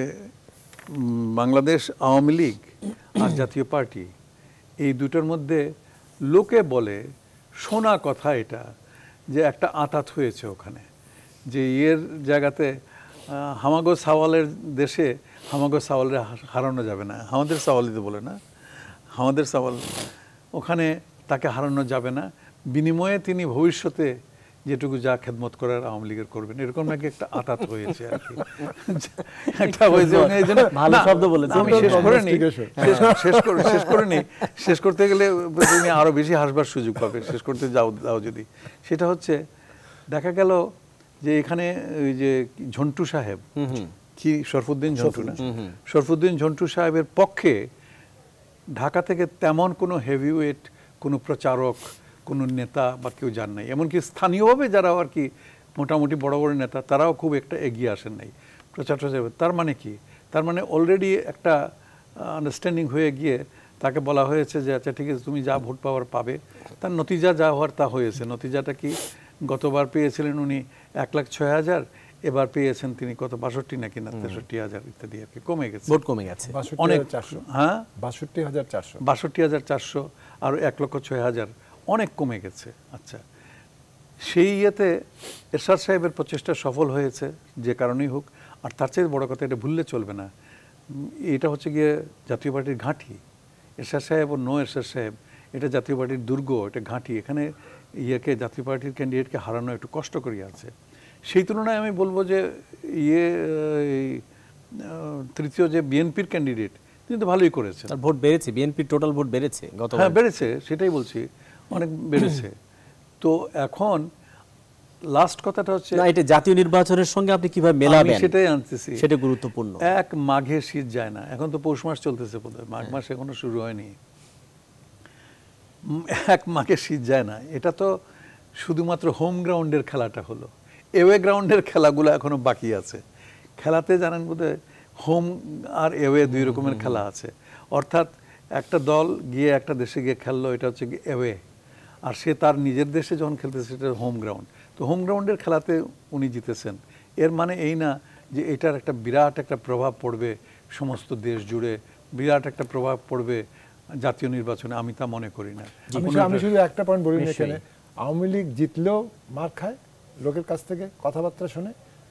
উম, বাংলাদেশ আওয়ামী লীগ আর জাতীয় পার্টি, এই দুটোর মধ্যে লোকে বলে, শোনা কথা এটা, যে একটা আঁতাত হয়েছে ওখানে, যে এর জায়গাতে আহ, হামাগো সাওয়ালের দেশে হামাগো সাওয়ালের হারানো যাবে না, আমাদের সাওয়ালই তো বলে না, আমাদের সাওয়াল, ওখানে তাকে হারানো যাবে না, বিনিময়ে তিনি ভবিষ্যতে যেটুকু যা খেদমত করার আওয়ামী লীগের করবেন, এরকম নাকি একটা আতাত হয়েছে আর কি, একটা হয়েছে। এবং এই জন্য ভালো না, শব্দ বলেছেন। আমি শেষ করে নিই, শেষ- শেষ করে শেষ করে নিই শেষ করতে গেলে তুমি আরো বেশি হাসবার সুযোগ পাবে, শেষ করতে যাও দাও যদি। সেটা হচ্ছে, দেখা গেল যে এখানে ওই যে ঝন্টু সাহেব, কি শরফুদ্দিন ঝন্টু না, শরফুদ্দিন ঝন্টু সাহেবের পক্ষে ঢাকা থেকে তেমন কোনো হেভিওয়েট কোনো প্রচারক, কোনো নেতা বা কেউ যান নাই, এমনকি স্থানীয়ভাবে যারা আর কি মোটামুটি বড় বড় নেতা, তারাও খুব একটা এগিয়ে আসেন নাই প্রচার টচার। তার মানে কি? তার মানে অলরেডি একটা আন্ডারস্ট্যান্ডিং হয়ে গিয়ে তাকে বলা হয়েছে যে আচ্ছা ঠিক আছে, তুমি যা ভোট পাওয়ার পাবে। তার নতিজা যা হওয়ার তা হয়েছে। নতিজাটা কি? গতবার পেয়েছিলেন উনি এক লাখ ছয় হাজার, এবার পেয়েছেন তিনি কত, বাষট্টি নাকি না তেষট্টি হাজার ইত্যাদি আর কি, কমে গেছে, ভোট কমে গেছে অনেক। চারশো হ্যাঁ, বাষট্টি হাজার চারশো বাষট্টি হাজার চারশো আর এক লক্ষ ছয় হাজার, অনেক কমে গেছে। আচ্ছা, সেই ইয়েতে এরশাদ সাহেবের প্রচেষ্টা সফল হয়েছে যে কারণেই হোক। আর তার চেয়ে বড় কথা, এটা ভুললে চলবে না, উম, এটা হচ্ছে গিয়ে জাতীয় পার্টির ঘাঁটি। এরশাদ সাহেব ও নো এরশাদ সাহেব, এটা জাতীয় পার্টির দুর্গ, এটা ঘাঁটি। এখানে ইয়েকে, জাতীয় পার্টির ক্যান্ডিডেটকে হারানো একটু কষ্টকরই আছে। সেই তুলনায় আমি বলবো যে ইয়ে এই, আহ, তৃতীয় যে বিএনপির ক্যান্ডিডেট, তিনি তো ভালোই করেছেন। তার ভোট বেড়েছে, বিএনপির টোটাল ভোট বেড়েছে গত। হ্যাঁ, বেড়েছে, সেটাই বলছি, অনেক বেড়েছে। তো এখন লাস্ট কথাটা হচ্ছে, না, এটা জাতীয় নির্বাচনের সঙ্গে আপনি কিভাবে আমি মেলাবেন সেটাই আনতেছি, সেটা গুরুত্বপূর্ণ। এক মাঘে শীত যায় না, এখন তো পৌষ মাস চলতেছে বোধহয়, মাঘ মাস এখনো শুরু হয়নি। উম, এক মাঘে শীত যায় না, এটা তো শুধুমাত্র হোম গ্রাউন্ডের খেলাটা হলো, এওয়ে গ্রাউন্ডের খেলাগুলো এখনো বাকি আছে। খেলাতে জানেন বোধহয় হোম আর এওয়ে দুই রকমের খেলা আছে। অর্থাৎ একটা দল গিয়ে একটা দেশে গিয়ে খেললো, এটা হচ্ছে কি এওয়ে, আর সে তার নিজের দেশে যখন খেলতেছে সেটা হোম গ্রাউন্ড। তো হোম গ্রাউন্ডের খেলাতে উনি জিতেছেন, এর মানে এই না যে এটার একটা বিরাট একটা প্রভাব পড়বে সমস্ত দেশ জুড়ে, বিরাট একটা প্রভাব পড়বে জাতীয় নির্বাচনে, আমি তা মনে করি না। আমি শু- আমি শুধু একটা পয়েন্ট বলি না, এখানে আওয়ামী লীগ জিতলেও মার খায় লোকের কাছ থেকে, কথাবার্তা শুনে,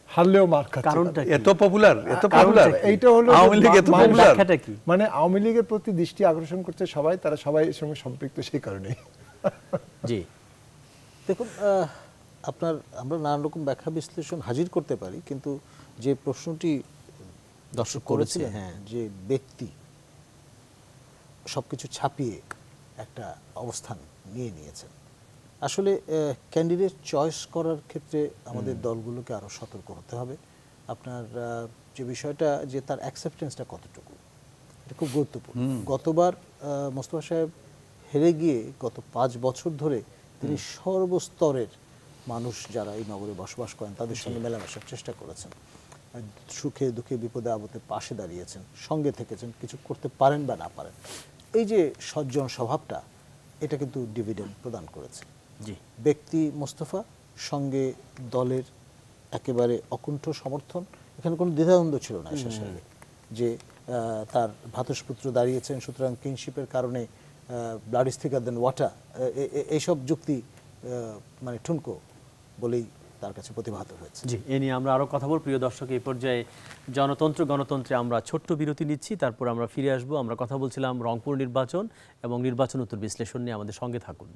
হারলেও মার খাচ্ছে। কারণটা কি? এত পপুলার এত কারণটা পপুলার কি? এইটা হলো আওয়ামী লীগ এত মানুষ- পপুলার ব্যাখ্যাটা কি? মানে আওয়ামী লীগের প্রতি দৃষ্টি আকর্ষণ করছে সবাই, তারা সবাই এর সঙ্গে সম্পৃক্ত সেই কারণে। জি দেখুন, আহ, আপনার আমরা নানান রকম ব্যাখ্যা বিশ্লেষণ হাজির করতে পারি, কিন্তু যে প্রশ্নটি দর্শক করেছিল, হ্যাঁ, যে ব্যক্তি সবকিছু ছাপিয়ে একটা অবস্থান নিয়ে নিয়েছেন, আসলে ক্যান্ডিডেট চয়েস করার ক্ষেত্রে আমাদের দলগুলোকে আরো সতর্ক হতে হবে। আপনার আহ, যে বিষয়টা যে তার অ্যাকসেপ্টেন্সটা কতটুকু, এটা খুব গুরুত্বপূর্ণ। গতবার আহ, মোস্তফা সাহেব হেরে গিয়ে গত পাঁচ বছর ধরে তিনি সর্বস্তরের মানুষ যারা এই নগরে বসবাস করেন তাদের সঙ্গে মেলামেশার চেষ্টা করেছেন, সুখে দুঃখে বিপদে আপদে পাশে দাঁড়িয়েছেন, সঙ্গে থেকেছেন, কিছু করতে পারেন বা না পারেন। এই যে সজ্জন স্বভাবটা, এটা কিন্তু ডিভিডেন্ড প্রদান করেছে। জি ব্যক্তি মোস্তফা, সঙ্গে দলের একেবারে অকুণ্ঠ সমর্থন, এখানে কোনো দ্বিধাদ্বন্দ্ব ছিল না এরশাদ সাহেবের যে আহ, তার ভ্রাতুষ্পুত্র দাঁড়িয়েছেন, সুতরাং কিনশিপের কারণে blood is thicker than water, এইসব যুক্তি আহ, মানে ঠুনকো বলেই তার কাছে প্রতিভাত হয়েছে। জি এ নিয়ে আমরা আরো কথা বলব। প্রিয় দর্শক, এই পর্যায়ে জনতন্ত্র গণতন্ত্রে আমরা ছোট্ট বিরতি নিচ্ছি, তারপর আমরা ফিরে আসব। আমরা কথা বলছিলাম রংপুর নির্বাচন এবং নির্বাচন উত্তর বিশ্লেষণ নিয়ে। আমাদের সঙ্গে থাকুন।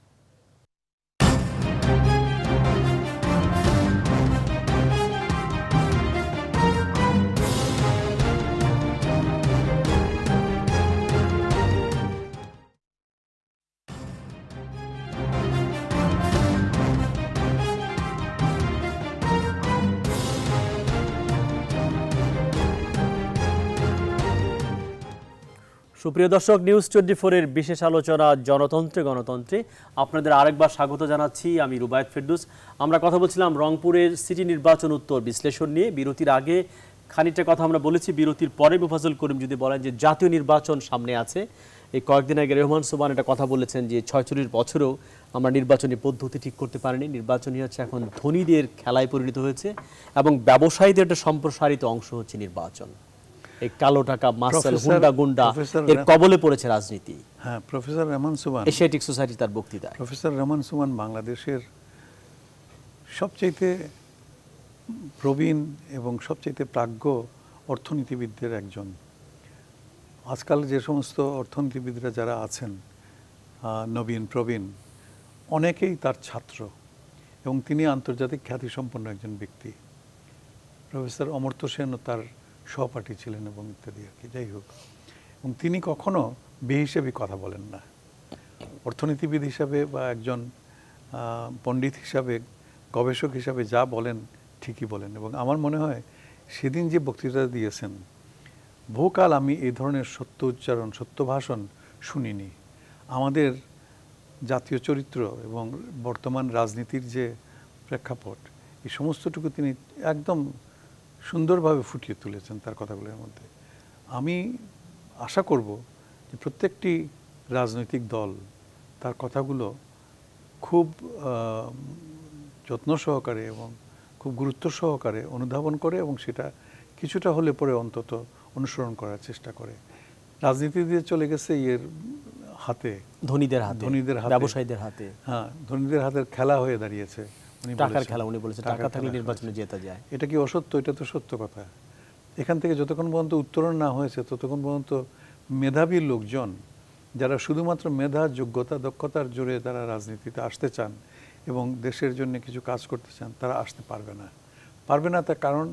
সুপ্রিয় দর্শক, নিউজ টোয়েন্টি ফোরের বিশেষ আলোচনা জনতন্ত্রে গণতন্ত্রে আপনাদের আরেকবার স্বাগত জানাচ্ছি। আমি রুবায়েত ফেরদৌস। আমরা কথা বলছিলাম রংপুরের সিটি নির্বাচন উত্তর বিশ্লেষণ নিয়ে। বিরতির আগে খানিকটা কথা আমরা বলেছি, বিরতির পরে মুফাজ্জল করিম যদি বলেন যে জাতীয় নির্বাচন সামনে আছে। এই কয়েকদিন আগে রহমান সুবহান এটা কথা বলেছেন যে ছয়চল্লিশ বছরেও আমরা নির্বাচনী পদ্ধতি ঠিক করতে পারিনি। নির্বাচনই হচ্ছে এখন ধনীদের খেলায় পরিণত হয়েছে এবং ব্যবসায়ীদের একটা সম্প্রসারিত অংশ হচ্ছে নির্বাচন। এই কালো টাকা, মাসেল, প্রফেসর- হুন্ডা গুন্ডা প্রফেসর এর কবলে পড়েছে রাজনীতি। হ্যাঁ, প্রফেসর রহমান সুবহান এশিয়াটিক সোসাইটি তার বক্তৃতায়। প্রফেসর রহমান সুবহান বাংলাদেশের সবচাইতে প্রবীণ এবং সবচাইতে প্রাজ্ঞ অর্থনীতিবিদদের একজন। আজকাল যে সমস্ত অর্থনীতিবিদরা যারা আছেন, আহ, নবীন প্রবীণ, অনেকেই তার ছাত্র এবং তিনি আন্তর্জাতিক খ্যাতিসম্পন্ন একজন ব্যক্তি। প্রফেসর অমর্ত্য সেনও তার সহপাঠী ছিলেন এবং ইত্যাদি আর কি। যাই হোক, এবং তিনি কখনো বেহিসেবি কথা বলেন না। অর্থনীতিবিদ হিসাবে বা একজন আহ, পণ্ডিত হিসাবে, গবেষক হিসাবে যা বলেন ঠিকই বলেন। এবং আমার মনে হয় সেদিন যে বক্তৃতা দিয়েছেন, বহুকাল আমি এই ধরনের সত্য উচ্চারণ, সত্য ভাষণ শুনিনি। আমাদের জাতীয় চরিত্র এবং বর্তমান রাজনীতির যে প্রেক্ষাপট, এই সমস্তটুকু তিনি একদম সুন্দরভাবে ফুটিয়ে তুলেছেন তার কথাগুলোর মধ্যে। আমি আশা করব যে প্রত্যেকটি রাজনৈতিক দল তার কথাগুলো খুব আহ, যত্ন সহকারে এবং খুব গুরুত্ব সহকারে অনুধাবন করে এবং সেটা কিছুটা হলে পরে অন্তত অনুসরণ করার চেষ্টা করে। রাজনীতি দিয়ে চলে গেছে এর হাতে, ধনীদের হাতে, ধনীদের হাতে, ব্যবসায়ীদের হাতে, হ্যাঁ, ধনীদের হাতের খেলা হয়ে দাঁড়িয়েছে। উনি টাকার বলেছেন, খেলা। উনি বলেছেন টাকা টাকার থাকলে খেলা নির্বাচনে হয়েছে। জেতা যায়। এটা কি অসত্য? এটা তো সত্য কথা। এখান থেকে যতক্ষণ পর্যন্ত উত্তরণ না হয়েছে ততক্ষণ পর্যন্ত মেধাবী লোকজন যারা শুধুমাত্র মেধা, যোগ্যতা, দক্ষতার জোরে তারা রাজনীতিতে আসতে চান এবং দেশের জন্য কিছু কাজ করতে চান, তারা আসতে পারবে না। পারবে না তার কারণ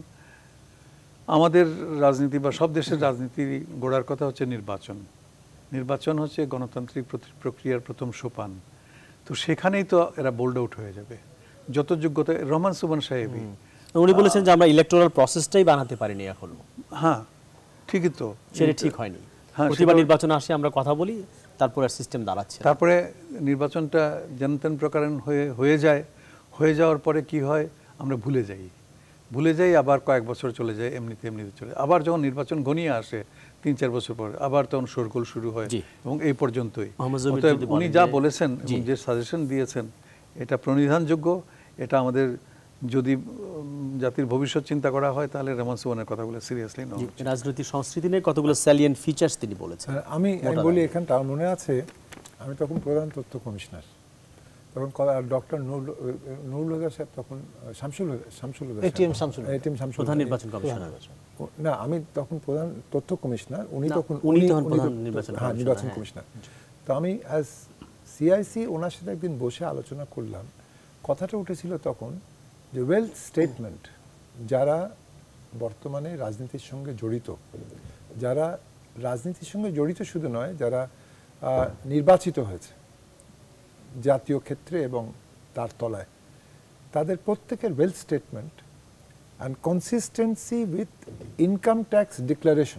আমাদের রাজনীতি বা সব দেশের রাজনীতি গোড়ার কথা হচ্ছে নির্বাচন। নির্বাচন হচ্ছে গণতান্ত্রিক প্রক্রিয়ার প্রথম সোপান। তো সেখানেই তো এরা বোল্ড আউট হয়ে যাবে। যত যোগ্যতা, রহমান সুবহান সাহেবই উনি বলেছেন যে আমরা ইলেকটোরাল প্রসেসটাই বানাতে পারিনি এখনো। হ্যাঁ, ঠিকই তো, সেটা ঠিক হয়নি। হ্যাঁ, প্রতিবার সেটা- নির্বাচনে আসে আমরা কথা বলি, তারপর আর সিস্টেম দাঁড়াচ্ছে না। তারপরে নির্বাচনটা যেন তেন প্রকারেণ হয়ে হয়ে যায়। হয়ে যাওয়ার পরে কি হয়, আমরা ভুলে যাই ভুলে যাই আবার কয়েক বছর চলে যায়, এমনিতে এমনিতে চলে। আবার যখন নির্বাচন ঘনিয়ে আসে তিন চার বছর পর, আবার তখন শোরগোল শুরু হয় জি। এবং এই পর্যন্তই। মোহাম্মদ জহির অতএব যদি উনি বলেন যা যে- বলেছেন জি। এবং যে সাজেশন দিয়েছেন এটা প্রণিধানযোগ্য। এটা আমাদের যদি উম, জাতির ভবিষ্যৎ চিন্তা করা হয় তাহলে রহমান সুবহানের কথাগুলো সিরিয়াসলি নেওয়া জি, উচিত। রাজনৈতিক সংস্কৃতি নিয়ে কতগুলো স্যালিয়েন্ট ফিচার্স তিনি বলেছেন। আর আমি আমি মোটা বলি দাগে। এখানটা আমার মনে আছে, আমি তখন প্রধান তথ্য কমিশনার। তখন ডক্টর নুরুল হুদা সাহেব তখন শামসুল হুদা শামসুল হুদা এটিএম শামসুল হুদা। এটিএম শামসুল প্রধান হুদা। নির্বাচন কমিশনার। ও- না আমি তখন প্রধান তথ্য কমিশনার, উনি না, তখন উনি তখন উনি প্রধান তো- নির্বাচন হ্যাঁ কমিশনার, নির্বাচন হ্যাঁ। কমিশনার। তো আমি অ্যাজ সিআইসি ওনার সাথে একদিন বসে আলোচনা করলাম, কথাটা উঠেছিল তখন যে ওয়েলথ স্টেটমেন্ট যারা বর্তমানে রাজনীতির সঙ্গে জড়িত, যারা রাজনীতির সঙ্গে জড়িত শুধু নয়, যারা আহ, নির্বাচিত হয়েছে জাতীয় ক্ষেত্রে এবং তার তলায়, তাদের প্রত্যেকের wealth statement and consistency with income tax declaration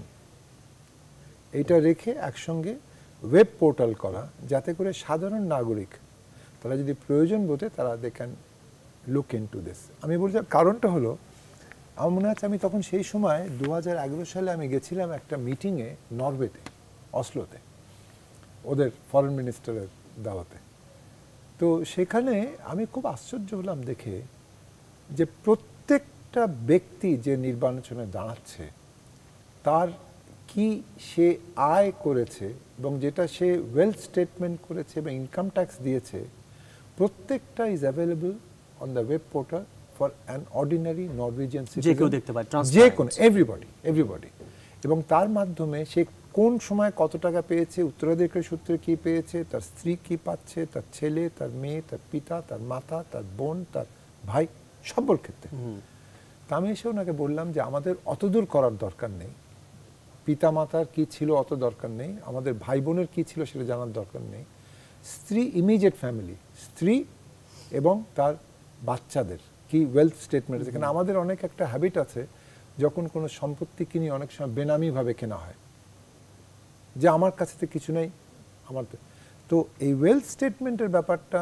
এইটা রেখে একসঙ্গে ওয়েব পোর্টাল করা, যাতে করে সাধারণ নাগরিক তারা যদি প্রয়োজন বোধে তারা they can look into this. আমি বলছি কারণটা হলো, আমার মনে আছে আমি তখন সেই সময় দু হাজার এগারো সালে আমি গেছিলাম একটা মিটিংয়ে নরওয়েতে, অসলোতে, ওদের ফরেন মিনিস্টারের দাওয়াতে। তো সেখানে আমি খুব আশ্চর্য হলাম দেখে যে প্রত্যেকটা ব্যক্তি যে নির্বাচনে দাঁড়াচ্ছে তার কি সে আয় করেছে এবং যেটা সে ওয়েলথ স্টেটমেন্ট করেছে এবং ইনকাম ট্যাক্স দিয়েছে, প্রত্যেকটা is available on the web portal for an ordinary Norwegian যে কেউ দেখতে পায়, যে transparent। কোনো এভরিবডি এভরিবডি এবং তার মাধ্যমে সে কোন সময় কত টাকা পেয়েছে, উত্তরাধিকারী সূত্রে কি পেয়েছে, তার স্ত্রী কি পাচ্ছে, তার ছেলে, তার মেয়ে, তার পিতা, তার মাতা, তার বোন, তার ভাই, সবার ক্ষেত্রে। তা আমি এসে ওনাকে বললাম যে আমাদের অত দূর করার দরকার নেই, পিতা মাতার কি ছিল অত দরকার নেই, আমাদের ভাই বোনের কি ছিল সেটা জানার দরকার নেই, স্ত্রী ইমিডিয়েট ফ্যামিলি, স্ত্রী এবং তার বাচ্চাদের কি ওয়েলথ স্টেটমেন্ট আছে। কারণ আমাদের অনেক একটা হ্যাবিট আছে, যখন কোনো সম্পত্তি কিনি অনেক সময় বেনামিভাবে কেনা হয়, যে আমার কাছে তো কিছু নেই আমার তো। তো এই ওয়েলথ স্টেটমেন্টের ব্যাপারটা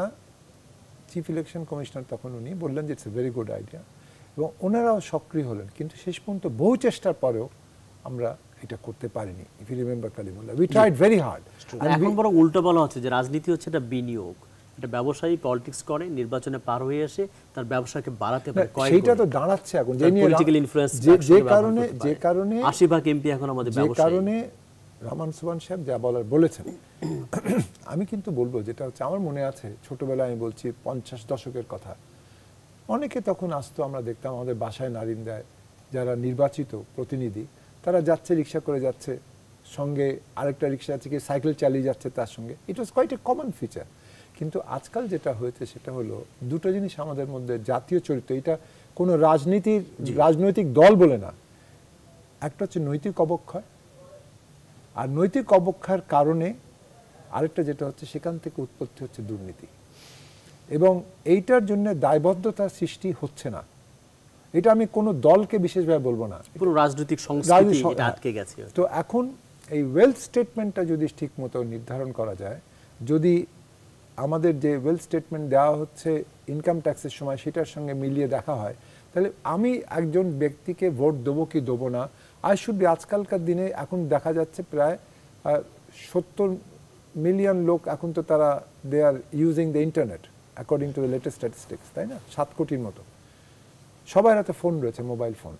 চিফ ইলেকশন কমিশনার তখন উনি বললেন যে it's a very good idea, এবং ওনারাও সক্রিয় হলেন। কিন্তু শেষ পর্যন্ত বহু চেষ্টার পরেও আমরা এটা করতে পারিনি। If you remember Kalimullah, we tried very hard. আর এখন বড় উল্টো বলা হচ্ছে যে রাজনীতি হচ্ছে একটা বিনিয়োগ, এটা ব্যবসায়ী পলিটিক্স করে, নির্বাচনে পার হয়ে এসে তার ব্যবসাকে বাড়াতে পারে, কয়েক সেইটা গুণ। তো দাঁড়াচ্ছে এখন যে তার নিয়ে political influence যে- একসাথে যে ব্যবহার কারণে করতে যে পারে। কারণে আশি ভাগ এমপি এখন আমাদের যে ব্যবসায়ী। কারণে রহমান সুবহান সাহেব যা বলার বলেছেন, আমি কিন্তু বলবো যেটা হচ্ছে আমার মনে আছে ছোটবেলায়, আমি বলছি পঞ্চাশ দশকের কথা, অনেকে তখন আসতো, আমরা দেখতাম আমাদের বাসায় নারিন্দায় যারা নির্বাচিত প্রতিনিধি, তারা যাচ্ছে রিক্সা করে যাচ্ছে, সঙ্গে আরেকটা রিক্সা আছে কি সাইকেল চালিয়ে যাচ্ছে তার সঙ্গে। It was quite a common feature. কিন্তু আজকাল যেটা হয়েছে সেটা হলো দুটো জিনিস আমাদের মধ্যে জাতীয় চরিত্র, এটা কোনো রাজনীতির রাজনৈতিক দল বলে না, একটা হচ্ছে নৈতিক অবক্ষয়, আর নৈতিক অবক্ষয়ের কারণে আরেকটা যেটা হচ্ছে সেখান থেকে উৎপত্তি হচ্ছে দুর্নীতি, এবং এইটার জন্য দায়বদ্ধতা সৃষ্টি হচ্ছে না। এটা আমি কোনো দলকে বিশেষভাবে বলবো না, পুরো রাজনৈতিক সংস্কৃতি রাজনীতি সং- এটা আটকে গেছে। তো এখন এই ওয়েলথ স্টেটমেন্টটা যদি ঠিক মতো নির্ধারণ করা যায়, যদি আমাদের যে ওয়েলথ স্টেটমেন্ট দেওয়া হচ্ছে ইনকাম ট্যাক্সের সময় সেটার সঙ্গে মিলিয়ে দেখা হয়, তাহলে আমি একজন ব্যক্তিকে ভোট দেবো কি দেবো না, আই শুড বি, আজকালকার দিনে এখন দেখা যাচ্ছে প্রায় সত্তর মিলিয়ন লোক এখন তো তারা they are using the internet according to the latest statistics, তাই না? সাত কোটির মতো সবার হাতে ফোন রয়েছে, মোবাইল ফোন,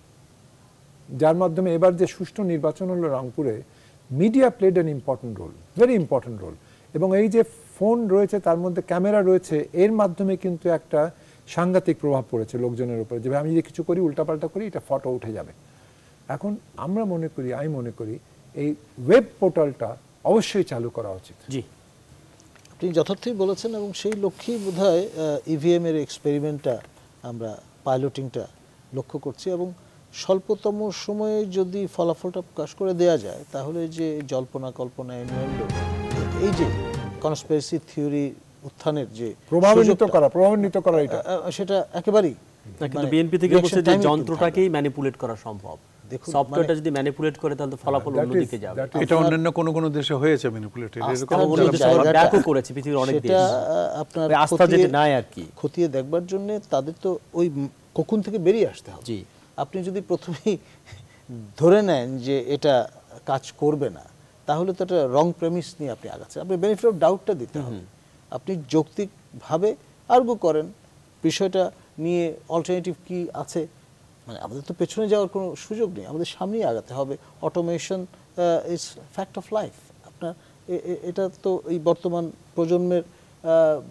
যার মাধ্যমে এবার যে সুষ্ঠু নির্বাচন হলো রংপুরে, media played an important role, very important role. এবং এই যে ফোন রয়েছে, তার মধ্যে ক্যামেরা রয়েছে, এর মাধ্যমে কিন্তু একটা সাংঘাতিক প্রভাব পড়েছে লোকজনের উপরে, যে আমি যদি কিছু করি, উল্টাপাল্টা করি, এটা ফটো উঠে যাবে। এখন আমরা মনে করি, আমি মনে করি এই ওয়েব পোর্টালটা অবশ্যই চালু করা উচিত। জি, আপনি যথার্থই বলেছেন, এবং সেই লক্ষ্যেই বোধহয় ইভিএম এর এক্সপেরিমেন্টটা আমরা পাইলটিংটা লক্ষ্য করছি, এবং স্বল্পতম সময়ে যদি ফলাফলটা প্রকাশ করে দেয়া যায়, তাহলে যে জল্পনা কল্পনা ইননুয়েন্ডো, এই যে কনস্পিরেসি থিওরি উত্থানের যে প্রভাবিত সুযোগটা, করা প্রভাবিত করা এটা আহ, সেটা একেবারেই না, কিন্তু মানে বিএনপি থেকে reaction বলছে যে time একটু যন্ত্রটাকেই ম্যানিপুলেট করা সম্ভব। দেখুন, সফটওয়্যারটা মানে- যদি ম্যানিপুলেট করে তাহলে ফলাফল That is- অন্যদিকে যাবে। that is- এটা অন্যান্য কোনো কোনো দেশে হয়েছে ম্যানিপুলেটেড, এরকম আস্থার অন্য যে দেশে আবার জায়গাটা, ব্যাকও করেছে পৃথিবীর অনেক সেটা দেশ। আহ, আপনার ওই আস্থা খতিয়ে- যেটা নাই আর কি। খতিয়ে দেখবার জন্য তাদের তো ওই কোকুন থেকে বেরিয়ে আসতে হবে। জি। আপনি যদি প্রথমেই ধরে নেন যে এটা কাজ করবে না, তাহলে তো একটা রং প্রেমিস নিয়ে আপনি আগাচ্ছেন। আপনি বেনিফিট অফ ডাউটটা দিতে হবে। আপনি যৌক্তিকভাবে আর্গু করেন বিষয়টা নিয়ে, অল্টারনেটিভ কি আছে, মানে আমাদের তো পেছনে যাওয়ার কোনো সুযোগ নেই, আমাদের সামনেই আগাতে হবে। Automation is fact of life. আপনার এ- এ- এটা তো এই বর্তমান প্রজন্মের আহ,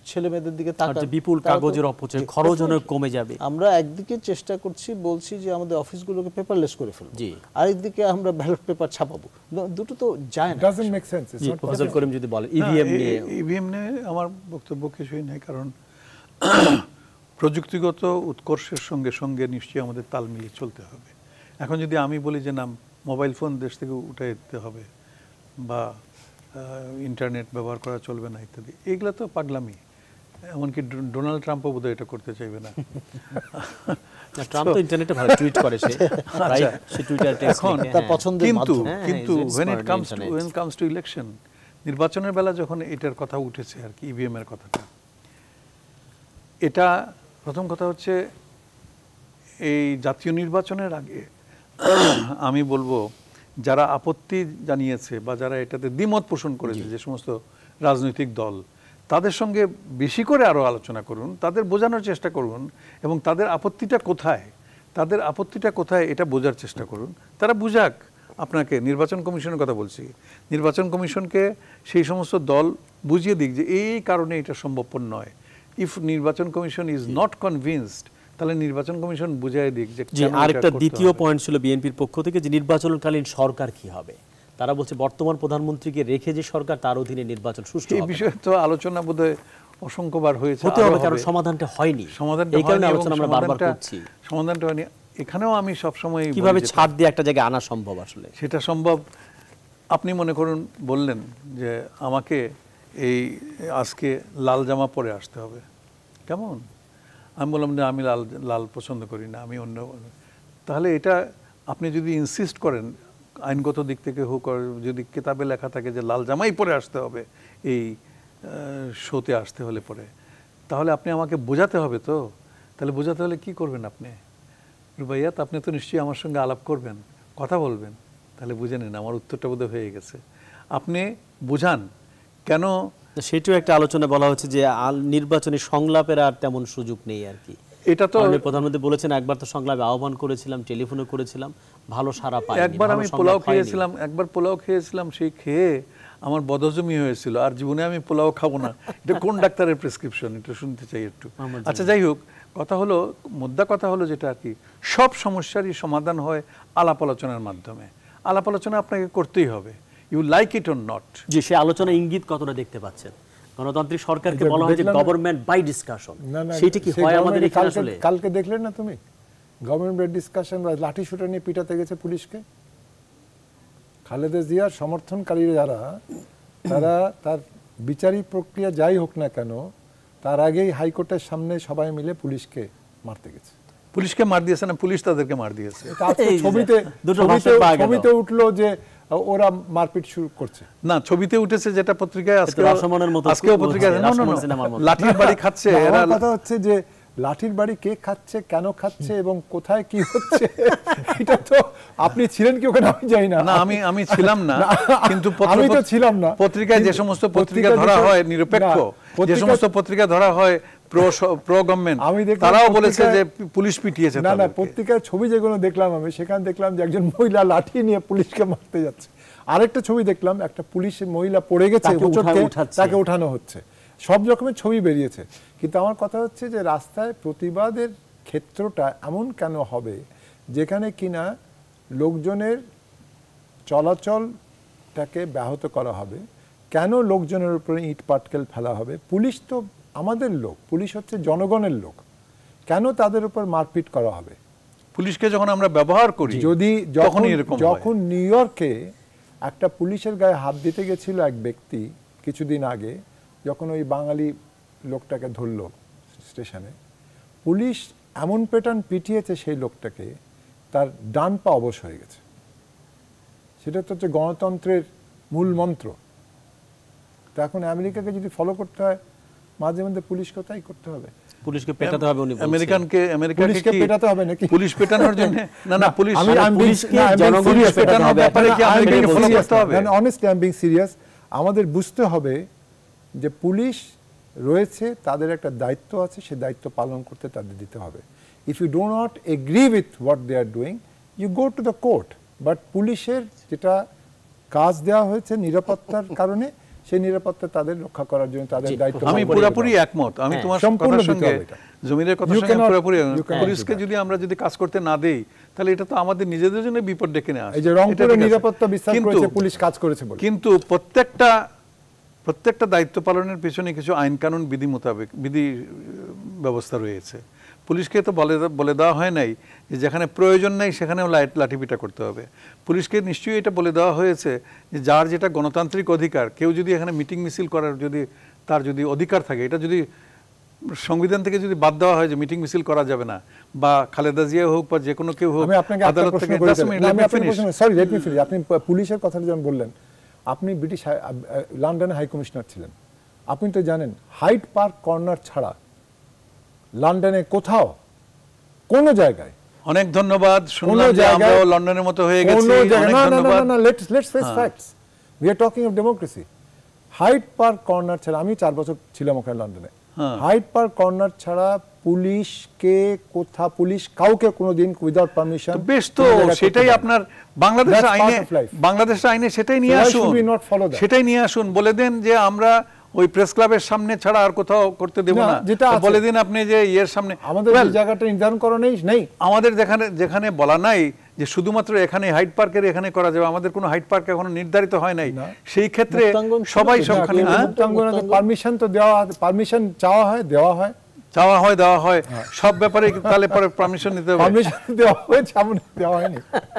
ছেলে মেয়েদের দিকে আর তাকান, যে বিপুল তারা তো- কাগজের অপচয়, জি, খরচ অনেক definitely। কমে যাবে। আমরা একদিকে চেষ্টা করছি, বলছি যে আমাদের অফিসগুলোকে পেপারলেস করে ফেলবো, জি। আরেকদিকে আমরা ব্যালট পেপার ছাপাবো। ন- দুটো তো যায় না। Doesn't make sense. জি, ফজল করিম যদি বলেন ইভিএম নিয়ে। ইভিএম নিয়ে আমার বক্তব্য কিছুই নেই, কারণ প্রযুক্তিগত উৎকর্ষের সঙ্গে সঙ্গে নিশ্চয়ই আমাদের তাল মিলিয়ে চলতে হবে। এখন যদি আমি বলি যে না মোবাইল ফোন দেশ থেকে উঠে দিতে হবে বা ইন্টারনেট ব্যবহার করা চলবে না ইত্যাদি, এগুলো তো পাগলামি। এমনকি ডো- ডোনাল্ড ট্রাম্পও বোধহয় এটা করতে চাইবে না। না, ট্রাম্প তো ইন্টারনেটে ভালো টুইট করে, সে আচ্ছা। সে টুইটার টেক্সট এখন লিখে, তার হ্যাঁ। পছন্দের কিন্তু মাধ্যম। হ্যাঁ, কিন্তু হ্যাঁ, it's when it smart comes to internet. when it comes to election, নির্বাচনের বেলা যখন এটার কথা উঠেছে আর কি, ইভিএম এর কথাটা, এটা প্রথম কথা হচ্ছে এই জাতীয় নির্বাচনের আগে আমি বলবো যারা আপত্তি জানিয়েছে বা যারা এটাতে দ্বিমত পোষণ করেছে, যে সমস্ত রাজনৈতিক দল, তাদের সঙ্গে বেশি করে আরো আলোচনা করুন, তাদের বোঝানোর চেষ্টা করুন এবং তাদের আপত্তিটা কোথায়, তাদের আপত্তিটা কোথায় এটা বোঝার চেষ্টা করুন। তারা বুঝাক আপনাকে। নির্বাচন কমিশনের কথা বলছি, নির্বাচন কমিশনকে সেই সমস্ত দল বুঝিয়ে দিক যে এই কারণে এটা সম্ভবপর নয়। ইফ নির্বাচন কমিশন ইজ নট কনভিন্সড, তাহলে নির্বাচন কমিশন বুঝিয়ে দিক যে জি, কেন এটা আরেকটা করতে দ্বিতীয় হবে। পয়েন্ট ছিল বিএনপির পক্ষ থেকে যে নির্বাচনকালীন সরকার কি হবে। তারা বলছে বর্তমান প্রধানমন্ত্রীকে রেখে যে সরকার, তার অধীনে নির্বাচন সুষ্ঠু এই হবে। বিষয়ে তো আলোচনা বোধহয় অসংখ্যবার হয়েছে, হতে আরো হবে, কারণ হবে। সমাধানটা হয়নি। সমাধানটা এই কারণে হয়নি এবং আলোচনা আমরা বারবার সমাধানটা- করছি। সমাধানটা হয়নি। এখানেও আমি সবসময় বলি কিভাবে যেটা, ছাড় দিয়ে একটা জায়গায় আনা সম্ভব আসলে। সেটা সম্ভব। আপনি মনে করুন বললেন যে আমাকে এই আজকে লাল জামা পরে আসতে হবে, কেমন? আমি বললাম যে আমি লাল লাল পছন্দ করি না, আমি অন্য। তাহলে এটা আপনি যদি ইনসিস্ট করেন আইনগত দিক থেকে হোক, আর যদি কিতাবে লেখা থাকে যে লাল জামাই পরে আসতে হবে এই শোতে আসতে হলে পরে, তাহলে আপনি আমাকে বোঝাতে হবে তো। তাহলে বোঝাতে হলে কি করবেন আপনি? রুবাইয়াত, আপনি তো নিশ্চয়ই আমার সঙ্গে আলাপ করবেন, কথা বলবেন। তাহলে বুঝে নিন আমার উত্তরটা বোধহয় হয়ে গেছে। আপনি বুঝান কেন। সেটাও একটা আলোচনা বলা হচ্ছে যে আল- নির্বাচনী সংলাপের আর তেমন সুযোগ নেই আর কি। এটা তো মাননীয় প্রধানমন্ত্রী বলেছেন একবার তো সংলাপে আহ্বান করেছিলাম, টেলিফোনে করেছিলাম, ভালো সাড়া পাইনি। একবার ভালো আমি সংলাপ পোলাও হয়নি। খেয়েছিলাম, একবার পোলাও খেয়েছিলাম, সেই খেয়ে আমার বদহজমি হয়েছিল, আর জীবনে আমি পোলাও খাবো না। এটা কোন ডাক্তারের প্রেসক্রিপশন, এটা শুনতে চাই একটু। আচ্ছা, যাই হোক, কথা হলো, মুদ্রা কথা হলো যেটা আর কি, সব সমস্যারই সমাধান হয় আলাপ আলোচনার মাধ্যমে। আলাপ আলোচনা আপনাকে করতেই হবে, you like it or not. যে সে আলোচনা ইঙ্গিত কতটা দেখতে পাচ্ছেন? গণতান্ত্রিক সরকারকে এটা বলা হয় যে দেখলাম না। গভর্নমেন্ট বাই ডিসকাশন, না না, সেটা কি সেই হয় আমাদের government এখানে কালকে- আসলে? কালকে দেখলেন না তুমি গভর্নমেন্ট ডিসকাশন বা লাঠি শুটা নিয়ে পিটাতে গেছে পুলিশকে? খালেদা জিয়ার সমর্থনকারীরা যারা, তারা তার বিচারিক প্রক্রিয়া যাই হোক না কেন, তার আগেই হাইকোর্টের সামনে সবাই মিলে পুলিশকে মারতে গেছে। পুলিশকে মার দিয়েছে না, পুলিশ তাদেরকে মার দিয়েছে। এটা আজকে এই যে, ছবিতে দুটো ছবিতে ভাষা পাওয়া গেল। ছবিতে উঠলো যে ওরা মারপিট শুরু করছে। না, ছবিতে উঠেছে যেটা পত্রিকায় আজকে, রাশমনের মতো আজকেও পত্রিকায় হচ্ছে, না, না, রাশমন না, সিনেমার মতো। লাঠির বাড়ি খাচ্ছে না, এরা। আমার কথা হচ্ছে যে লাঠির বাড়ি কে খাচ্ছে, কেন খাচ্ছে এবং কোথায় কি হচ্ছে, এটা তো আপনি ছিলেন কি ওখানে আমি জানি না। না, আমি আমি ছিলাম না, কিন্তু পত্র- আমি তো ছিলাম না। পত্রিকায় যে কিন্তু সমস্ত পত্রিকা পত্রিকা ধরা যেটা- হয় নিরপেক্ষ, না, যে পত্রিকা- সমস্ত পত্রিকা ধরা হয় প্রো প্রো গভর্নমেন্ট, আমি দেখলাম তারাও বলেছে যে পত্রিকায়- পুলিশ পিটিয়েছে না না, তাদেরকে। পত্রিকার ছবি যেগুলো দেখলাম আমি, সেখানে দেখলাম যে একজন মহিলা লাঠি নিয়ে পুলিশকে মারতে যাচ্ছে। আরেকটা ছবি দেখলাম, একটা পুলিশের মহিলা পড়ে গেছে, তাকে হোঁচট উঠা- খেয়ে উঠাচ্ছে। তাকে ওঠানো হচ্ছে। সব রকমের ছবি বেরিয়েছে, কিন্তু আমার কথা হচ্ছে যে রাস্তায় প্রতিবাদের ক্ষেত্রটা এমন কেন হবে যেখানে কিনা লোকজনের চলাচলটাকে ব্যাহত করা হবে? কেন লোকজনের উপরে ইট পাটকেল ফেলা হবে? পুলিশ তো আমাদের লোক, পুলিশ হচ্ছে জনগণের লোক, কেন তাদের উপর মারপিট করা হবে? পুলিশকে যখন আমরা ব্যবহার করি, যদি যখন তখনই এরকম হয়। যখন নিউ ইয়র্কে একটা পুলিশের গায়ে হাত দিতে গেছিল এক ব্যক্তি কিছুদিন আগে, যখন ওই বাঙালি লোকটাকে ধরলো স্টেশনে, পুলিশ এমন পেটান পিটিয়েছে সেই লোকটাকে, তার ডান পা অবশ হয়ে গেছে। সেটা তো হচ্ছে গণতন্ত্রের মূল মন্ত্র। তো এখন আমেরিকাকে যদি ফলো করতে হয়, মাঝে মধ্যে পুলিশকে তাই করতে হবে। পুলিশকে পেটাতে হবে উনি বলছেন। আমেরিকানকে আমেরিকাকে পুলিশকে কি পেটাতে হবে নাকি? পুলিশ পেটানোর জন্য? না না, পুলিশ আমি- I'm being- পুলিশকে না, I'm being জনগণকে serious পেটাতে about হবে। that. ব্যাপারে কি না, I'm আমাদেরকে being follow serious করতে হবে? না, না, honestly, I'm being serious. আমাদের বুঝতে হবে যে পুলিশ রয়েছে, তাদের একটা দায়িত্ব আছে, সেই দায়িত্ব পালন করতে তাদের দিতে হবে। If you do not agree with what they are doing, you go to the court. But পুলিশের যেটা কাজ দেওয়া হয়েছে নিরাপত্তার কারণে, সেই নিরাপত্তা তাদের রক্ষা করার জন্য তাদের জি, দায়িত্ব আমি পালন করতে পুরোপুরি হবে। একমত আমি হ্যাঁ, তোমার সম্পূর্ণ কথার দিতে সঙ্গে হবে এটা। জমিনের কথার You সঙ্গে cannot- পুরোপুরি you cannot do পুলিশকে that. যদি আমরা যদি কাজ করতে না দেই তাহলে এটা তো আমাদের নিজেদের জন্য বিপদ ডেকে নেওয়া এই যে রংপুরে নিরাপত্তা বিস্তার করেছে পুলিশ কাজ করেছে বলে। কিন্তু প্রত্যেকটা প্রত্যেকটা দায়িত্ব পালনের পিছনে কিছু আইন কানুন বিধি মোতাবেক বিধি আহ, ব্যবস্থা রয়েছে। পুলিশকে তো বলে বলে দেওয়া হয় নাই যে যেখানে প্রয়োজন নেই সেখানেও লাইট লাঠিপিটা করতে হবে। পুলিশকে নিশ্চয়ই এটা বলে দেওয়া হয়েছে যে যার যেটা গণতান্ত্রিক অধিকার, কেউ যদি এখানে মিটিং মিছিল করার যদি তার যদি অধিকার থাকে, এটা যদি সংবিধান থেকে যদি বাদ দেওয়া হয় যে মিটিং মিছিল করা যাবে না, বা খালেদা জিয়া হোক বা যে কোনো কেউ হোক আমি আপনাকে একটা আদালত প্রশ্ন থেকে করি just a তাহলে। minute, না, let আমি me আপনাকে finish. প্রশ্ন- sorry, let me finish। আপনি প- পুলিশের কথা যেমন বললেন, আপনি ব্রিটিশ হাই- আ- আ- লন্ডনে হাই কমিশনার ছিলেন, আপনি তো জানেন হাইড পার্ক কর্নার ছাড়া লন্ডনে কোথাও কোনো জায়গায় অনেক ধন্যবাদ। কোনো শুনলাম যে জায়গায় আমরাও লন্ডনের মতো হয়ে গেছি। কোনো জায়গায় অনেক না না না ধন্যবাদ। না let's let's face facts, we are talking of democracy. Hyde Park Corner ছাড়া, আমি চার বছর ছিলাম ওখানে লন্ডনে, হ্যাঁ। হাইড পার্ক কর্নার ছাড়া পুলিশকে কোথা পুলিশ কাউকে কোনোদিন উইদাউট পারমিশন তো বেশ, তো সেটাই আপনার বাংলাদেশের That's part আইনে of life. বাংলাদেশের আইনে সেটাই নিয়ে So why আসুন, should we not follow that? সেটাই নিয়ে আসুন। বলে দেন যে আমরা ওই প্রেস ক্লাবের সামনে ছাড়া আর কোথাও করতে দেব না, না। যেটা তো আছে। বলে দিন আপনি যে ইয়ের সামনে আমাদের Well, যে জায়গাটা নির্ধারণ করা নেই নেই আমাদের যেখানে যেখানে বলা নাই যে শুধুমাত্র এখানে হাইড পার্কের এখানে করা যাবে, আমাদের কোনো হাইড পার্ক এখনো নির্ধারিত হয় নাই। না। সেই ক্ষেত্রে মুক্তাঙ্গন ছিল সবাই তো, সবখানে না, হ্যাঁ, পারমিশন তো দেওয়া, পারমিশন চাওয়া হয়, দেওয়া হয়, চাওয়া হয় দেওয়া হয়, সব ব্যাপারে তাহলে পরে পারমিশন নিতে হবে। পারমিশন দেওয়া হয়েছে, এমন দেওয়া হয়নি।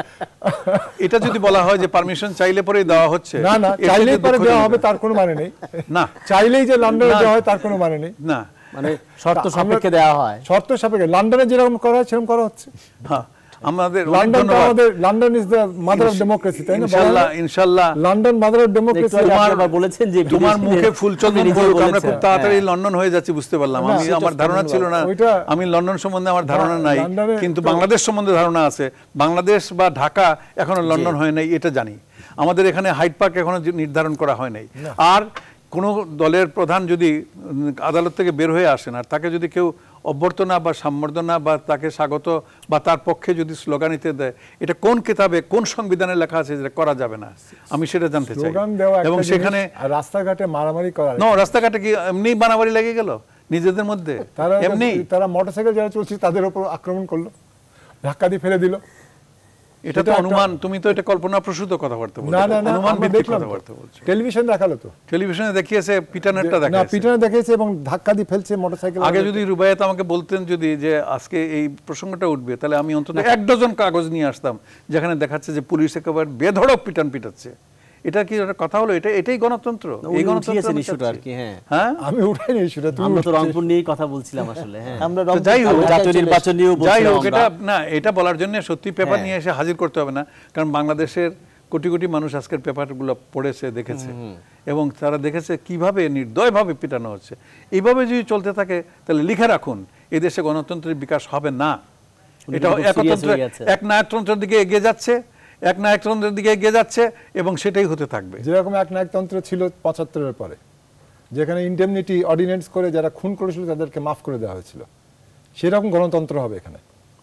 এটা যদি বলা হয় যে পারমিশন চাইলে পরেই দেওয়া হচ্ছে, না না, এটা চাইলেই যে পরে দেওয়া দুঃখজনক। হবে তার কোনো মানে নেই। না চাইলেই যে লন্ডনে না। দেওয়া হয় তার কোনো মানে নেই। না মানে শর্ত আমরা- সাপেক্ষে দেওয়া হয়। শর্ত সাপেক্ষে লন্ডনে যেরকম করা হয় সেরকম করা হচ্ছে। হ্যাঁ, আমাদের অনেক লন্ডন তো ধন্যবাদ। আমাদের, London is the mother of democracy, তাই না? ইনশাআল্লাহ ইনশাআল্লাহ লন্ডন মাদার অফ একটু ডেমোক্রেসি। আগে তোমার- আপনি আবার বলেছেন যে তোমার বিদেশিদের- মুখে ফুল চন্দন আপনি নিজেই পড়ুক, আমরা বলেছেন, খুব তাড়াতাড়ি হ্যাঁ। লন্ডন হয়ে যাচ্ছি বুঝতে পারলাম। না, আমি সেটা আমার ধারণা ছিল না, ওইটা- আমি লন্ডন সম্বন্ধে আমার ধারণা নাই, লন্ডনে কিন্তু তো- বাংলাদেশ সম্বন্ধে ধারণা আছে। বাংলাদেশ বা ঢাকা এখনো লন্ডন হয় নাই এটা জানি। আমাদের এখানে হাইড পার্ক এখনো যে নির্ধারণ করা হয় নাই। আর কোনো দলের প্রধান যদি উম, আদালত থেকে বের হয়ে আসেন আর তাকে যদি কেউ অভ্যর্থনা বা সম্বর্ধনা বা তাকে স্বাগত বা তার পক্ষে যদি স্লোগানিতে দেয়, এটা কোন কিতাবে কোন সংবিধানে লেখা আছে যেটা করা যাবে না, আমি সেটা জানতে চাই। স্লোগান দেওয়া এবং একটা সেখানে জিনিস, আর রাস্তাঘাটে মারামারি করা ন রাস্তাঘাটে কি এমনি বানাবাড়ি লেগে গেল নিজেদের মধ্যে? তারা এমনি তারা মোটরসাইকেল যারা চলছে তাদের উপর আক্রমণ করলো, ধাক্কা দিয়ে ফেলে দিল। এটা তো সেটা একটা- অনুমান, তুমি তো এটা কল্পনা প্রসূত কথাবার্তা বলছো, না না না, অনুমান আমরা ভিত্তিক দেখলাম তো। কথাবার্তা বলছো। টেলিভিশন দেখালো তো, টেলিভিশনে দেখিয়েছে, পিটানেরটা না দেখাচ্ছে। পিছনে দেখেছে এবং ধাক্কা দিয়ে ফেলছে মোটরসাইকেল। আগে যদি রুবাইয়াত আমাকে বলতেন যদি যে আজকে এই প্রসঙ্গটা উঠবে, তাহলে আমি অন্তত এক ডজন কাগজ নিয়ে আসতাম যেখানে দেখাচ্ছে যে পুলিশ একেবারে বেধড়ক পিটান পিটাচ্ছে। এটা কি একটা কথা হলো? এটা এটাই গণতন্ত্র? এই উনি গণতন্ত্র উঠিয়েছেন আমরা ইস্যুটা আর চাচ্ছি। কি, হ্যাঁ। হ্যাঁ, আমি উঠাইনি সেটা, তুমি আমরা তো উঠিয়েছো। রংপুর নিয়েই কথা বলছিলাম আসলে, হ্যাঁ। আমরা তো যাই হোক, রংপুর জাতীয় চলে নির্বাচন নিয়েও যাই বলছিলাম হোক, এটা আমরা। না, এটা বলার জন্য সত্যি পেপার হ্যাঁ। নিয়ে এসে হাজির করতে হবে না, কারণ বাংলাদেশের কোটি কোটি মানুষ আজকের পেপারগুলো পড়েছে, দেখেছে, এবং তারা দেখেছে কিভাবে নির্দয়ভাবে পিটানো হচ্ছে। এইভাবে যদি চলতে থাকে তাহলে লিখে রাখুন, এদেশে গণতন্ত্রের বিকাশ হবে না। উনি এটা খুব serious একতন্ত্র হয়ে গেছে। এক নায়কতন্ত্রের দিকে এগিয়ে যাচ্ছে, এক নায়কতন্ত্রের দিকে এগিয়ে যাচ্ছে, এবং সেটাই হতে থাকবে। যেরকম এক নায়কতন্ত্র ছিল পঁচাত্তরের পরে, যেখানে ইন্ডেমনিটি অর্ডিন্যান্স করে যারা খুন করেছিল তাদেরকে মাফ করে দেওয়া হয়েছিল, সেরকম গণতন্ত্র হবে এখানে।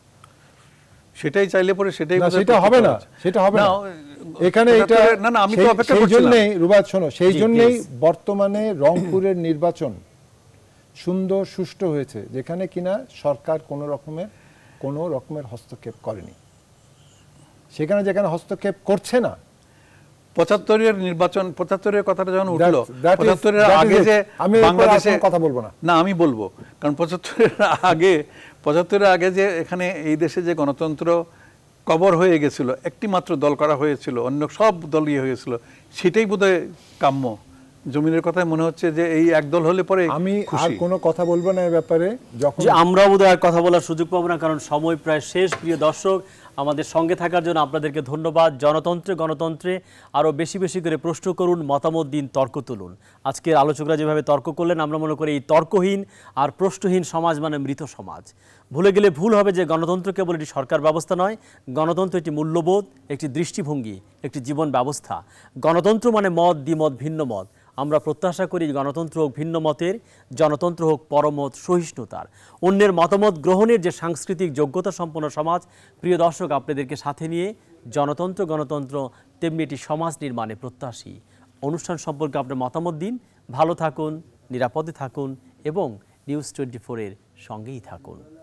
সেটাই চাইলে পরে সেটাই না, বোধহয় সেটা করতে হবে না, হচ্ছে। সেটা হবে না। না, এখানে এটা না না, আমি তো সেই- অপেক্ষা সেই করছিলাম। জন্যই রুবাদ শোনো, সেই জি, জন্যই please। বর্তমানে রংপুরের নির্বাচন সুন্দর সুষ্ঠু হয়েছে, যেখানে কিনা সরকার কোনো রকমের কোনো রকমের হস্তক্ষেপ করেনি। সেখানে যেখানে হস্তক্ষেপ করছে না, পঁচাত্তরের নির্বাচন, পঁচাত্তরের কথাটা যখন উঠলো, That- that is- পঁচাত্তরের that is আগে it. যে আমি এরপরে আর বাংলাদেশে কোনো কথা বলবো না। না, আমি বলবো, কারণ পঁচাত্তরের আগে পঁচাত্তরের আগে যে এখানে এই দেশে যে গণতন্ত্র কবর হয়ে গেছিল, একটি মাত্র দল করা হয়েছিল, অন্য সব দল ইয়ে হয়েছিল, সেটাই বোধহয় কাম্য। জমিনের কথায় মনে হচ্ছে যে এই একদল হলে পরে আমি আর খুশি। কোনো কথা বলবো না এই ব্যাপারে। যখন যে আমরাও বোধহয় আর কথা বলার সুযোগ পাবো না, কারণ সময় প্রায় শেষ। প্রিয় দর্শক, আমাদের সঙ্গে থাকার জন্য আপনাদেরকে ধন্যবাদ। জনতন্ত্রে গণতন্ত্রে আরও বেশি বেশি করে প্রশ্ন করুন, মতামত দিন, তর্ক তুলুন। আজকের আলোচকরা যেভাবে তর্ক করলেন, আমরা মনে করি এই তর্কহীন আর প্রশ্নহীন সমাজ মানে মৃত সমাজ। ভুলে গেলে ভুল হবে যে গণতন্ত্র কেবল একটি সরকার ব্যবস্থা নয়, গণতন্ত্র একটি মূল্যবোধ, একটি দৃষ্টিভঙ্গি, একটি জীবন ব্যবস্থা। গণতন্ত্র মানে মত, দ্বিমত, ভিন্ন মত। আমরা প্রত্যাশা করি গণতন্ত্র হোক ভিন্ন মতের, জনতন্ত্র হোক পরমত সহিষ্ণুতার। অন্যের মতামত গ্রহণের যে সাংস্কৃতিক যোগ্যতা সম্পন্ন সমাজ। প্রিয় দর্শক, আপনাদেরকে সাথে নিয়ে জনতন্ত্র গণতন্ত্র তেমনি একটি সমাজ নির্মাণে প্রত্যাশী। অনুষ্ঠান সম্পর্কে আপনার মতামত দিন। ভালো থাকুন, নিরাপদে থাকুন এবং নিউজ টোয়েন্টি ফোরের সঙ্গেই থাকুন।